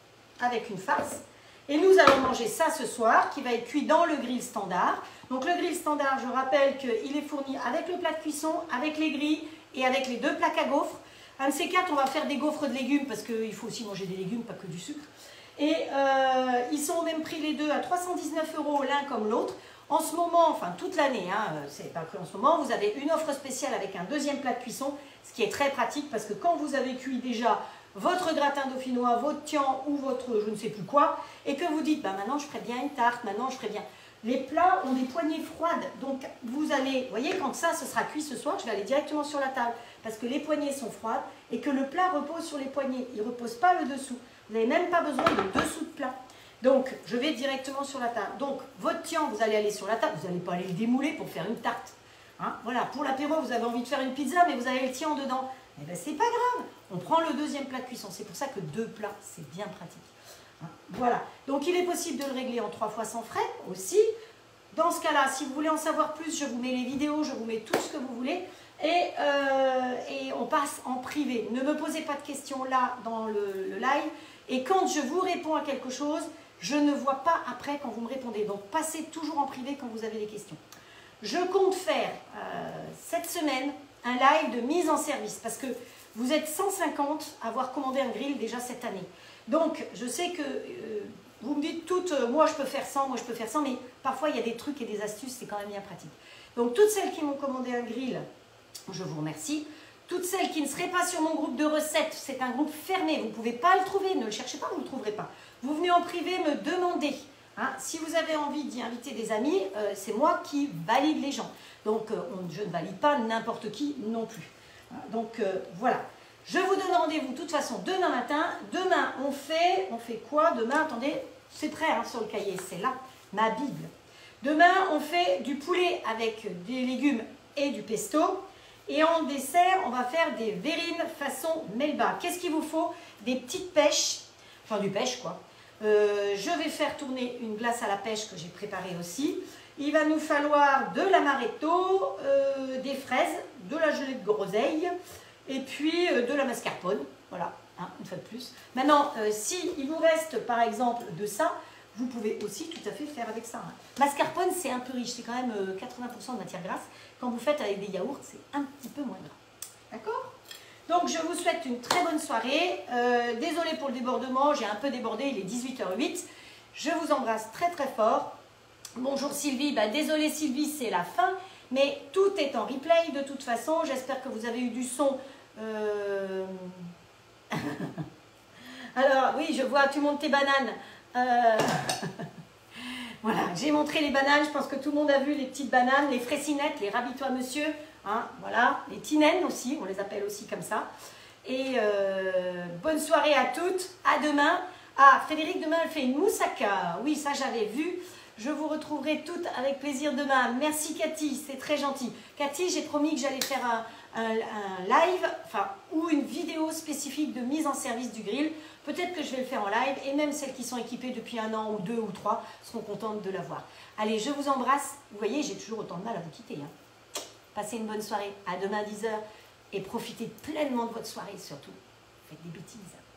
avec une farce. Et nous allons manger ça ce soir, qui va être cuit dans le grill standard. Donc le grill standard, je rappelle qu'il est fourni avec le plat de cuisson, avec les grilles et avec les deux plaques à gaufres. Un de ces quatre, on va faire des gaufres de légumes, parce qu'il faut aussi manger des légumes, pas que du sucre. Et euh, ils sont au même prix les deux, à trois cent dix-neuf euros l'un comme l'autre. En ce moment, enfin toute l'année, hein, c'est pas que en ce moment, vous avez une offre spéciale avec un deuxième plat de cuisson, ce qui est très pratique parce que quand vous avez cuit déjà votre gratin dauphinois, votre tian ou votre je ne sais plus quoi, et que vous dites, bah, maintenant je ferai bien une tarte, maintenant je ferai bien... Les plats ont des poignées froides, donc vous allez, vous voyez, quand ça, ce sera cuit ce soir, je vais aller directement sur la table parce que les poignées sont froides et que le plat repose sur les poignées, il ne repose pas le dessous. Vous n'avez même pas besoin de dessous de plat. Donc, je vais directement sur la table. Donc, votre tian, vous allez aller sur la table. Vous n'allez pas aller le démouler pour faire une tarte. Hein, voilà, pour l'apéro, vous avez envie de faire une pizza, mais vous avez le tian dedans. Eh bien, c'est pas grave. On prend le deuxième plat de cuisson. C'est pour ça que deux plats, c'est bien pratique. Hein, voilà. Donc, il est possible de le régler en trois fois sans frais aussi. Dans ce cas-là, si vous voulez en savoir plus, je vous mets les vidéos, je vous mets tout ce que vous voulez. Et, euh, et on passe en privé. Ne me posez pas de questions là dans le, le live. Et quand je vous réponds à quelque chose, je ne vois pas après quand vous me répondez. Donc, passez toujours en privé quand vous avez des questions. Je compte faire euh, cette semaine un live de mise en service parce que vous êtes cent cinquante à avoir commandé un grill déjà cette année. Donc, je sais que euh, vous me dites toutes, euh, moi je peux faire cent, moi je peux faire cent, mais parfois il y a des trucs et des astuces, c'est quand même bien pratique. Donc, toutes celles qui m'ont commandé un grill, je vous remercie. Toutes celles qui ne seraient pas sur mon groupe de recettes, c'est un groupe fermé, vous ne pouvez pas le trouver, ne le cherchez pas, vous ne le trouverez pas. Vous venez en privé me demander. Hein, si vous avez envie d'y inviter des amis, euh, c'est moi qui valide les gens. Donc, euh, on, je ne valide pas n'importe qui non plus. Hein, donc, euh, voilà. Je vous donne rendez-vous de toute façon demain matin. Demain, on fait, on fait quoi? Demain, attendez, c'est prêt hein, sur le cahier, c'est là, ma Bible. Demain, on fait du poulet avec des légumes et du pesto. Et en dessert, on va faire des verrines façon Melba. Qu'est-ce qu'il vous faut? Des petites pêches, enfin du pêche quoi. Euh, je vais faire tourner une glace à la pêche que j'ai préparée aussi. Il va nous falloir de l'amaretto, euh, des fraises, de la gelée de groseille et puis euh, de la mascarpone. Voilà, hein, une fois de plus. Maintenant, euh, si il vous reste par exemple de ça, vous pouvez aussi tout à fait faire avec ça. Hein. Mascarpone, c'est un peu riche, c'est quand même euh, quatre-vingts pour cent de matière grasse. Quand vous faites avec des yaourts, c'est un petit peu moins gras. D'accord? Donc, je vous souhaite une très bonne soirée. Euh, désolée pour le débordement, j'ai un peu débordé, il est dix-huit heures huit. Je vous embrasse très très fort. Bonjour Sylvie, bah, désolée Sylvie, c'est la fin, mais tout est en replay de toute façon. J'espère que vous avez eu du son. Euh... Alors, oui, je vois, tu montes tes bananes. Euh... Voilà, j'ai montré les bananes, je pense que tout le monde a vu les petites bananes, les fraisinettes, les rabis-toi monsieur, hein, voilà, les tinaines aussi, on les appelle aussi comme ça. Et euh, bonne soirée à toutes, à demain. Ah, Frédéric, demain elle fait une moussaka, oui, ça j'avais vu. Je vous retrouverai toutes avec plaisir demain. Merci Cathy, c'est très gentil. Cathy, j'ai promis que j'allais faire un, un, un live, enfin, ou une vidéo spécifique de mise en service du grill. Peut-être que je vais le faire en live, et même celles qui sont équipées depuis un an, ou deux, ou trois, seront contentes de la voir. Allez, je vous embrasse. Vous voyez, j'ai toujours autant de mal à vous quitter. Hein. Passez une bonne soirée. À demain dix heures. Et profitez pleinement de votre soirée, surtout. Faites des bêtises.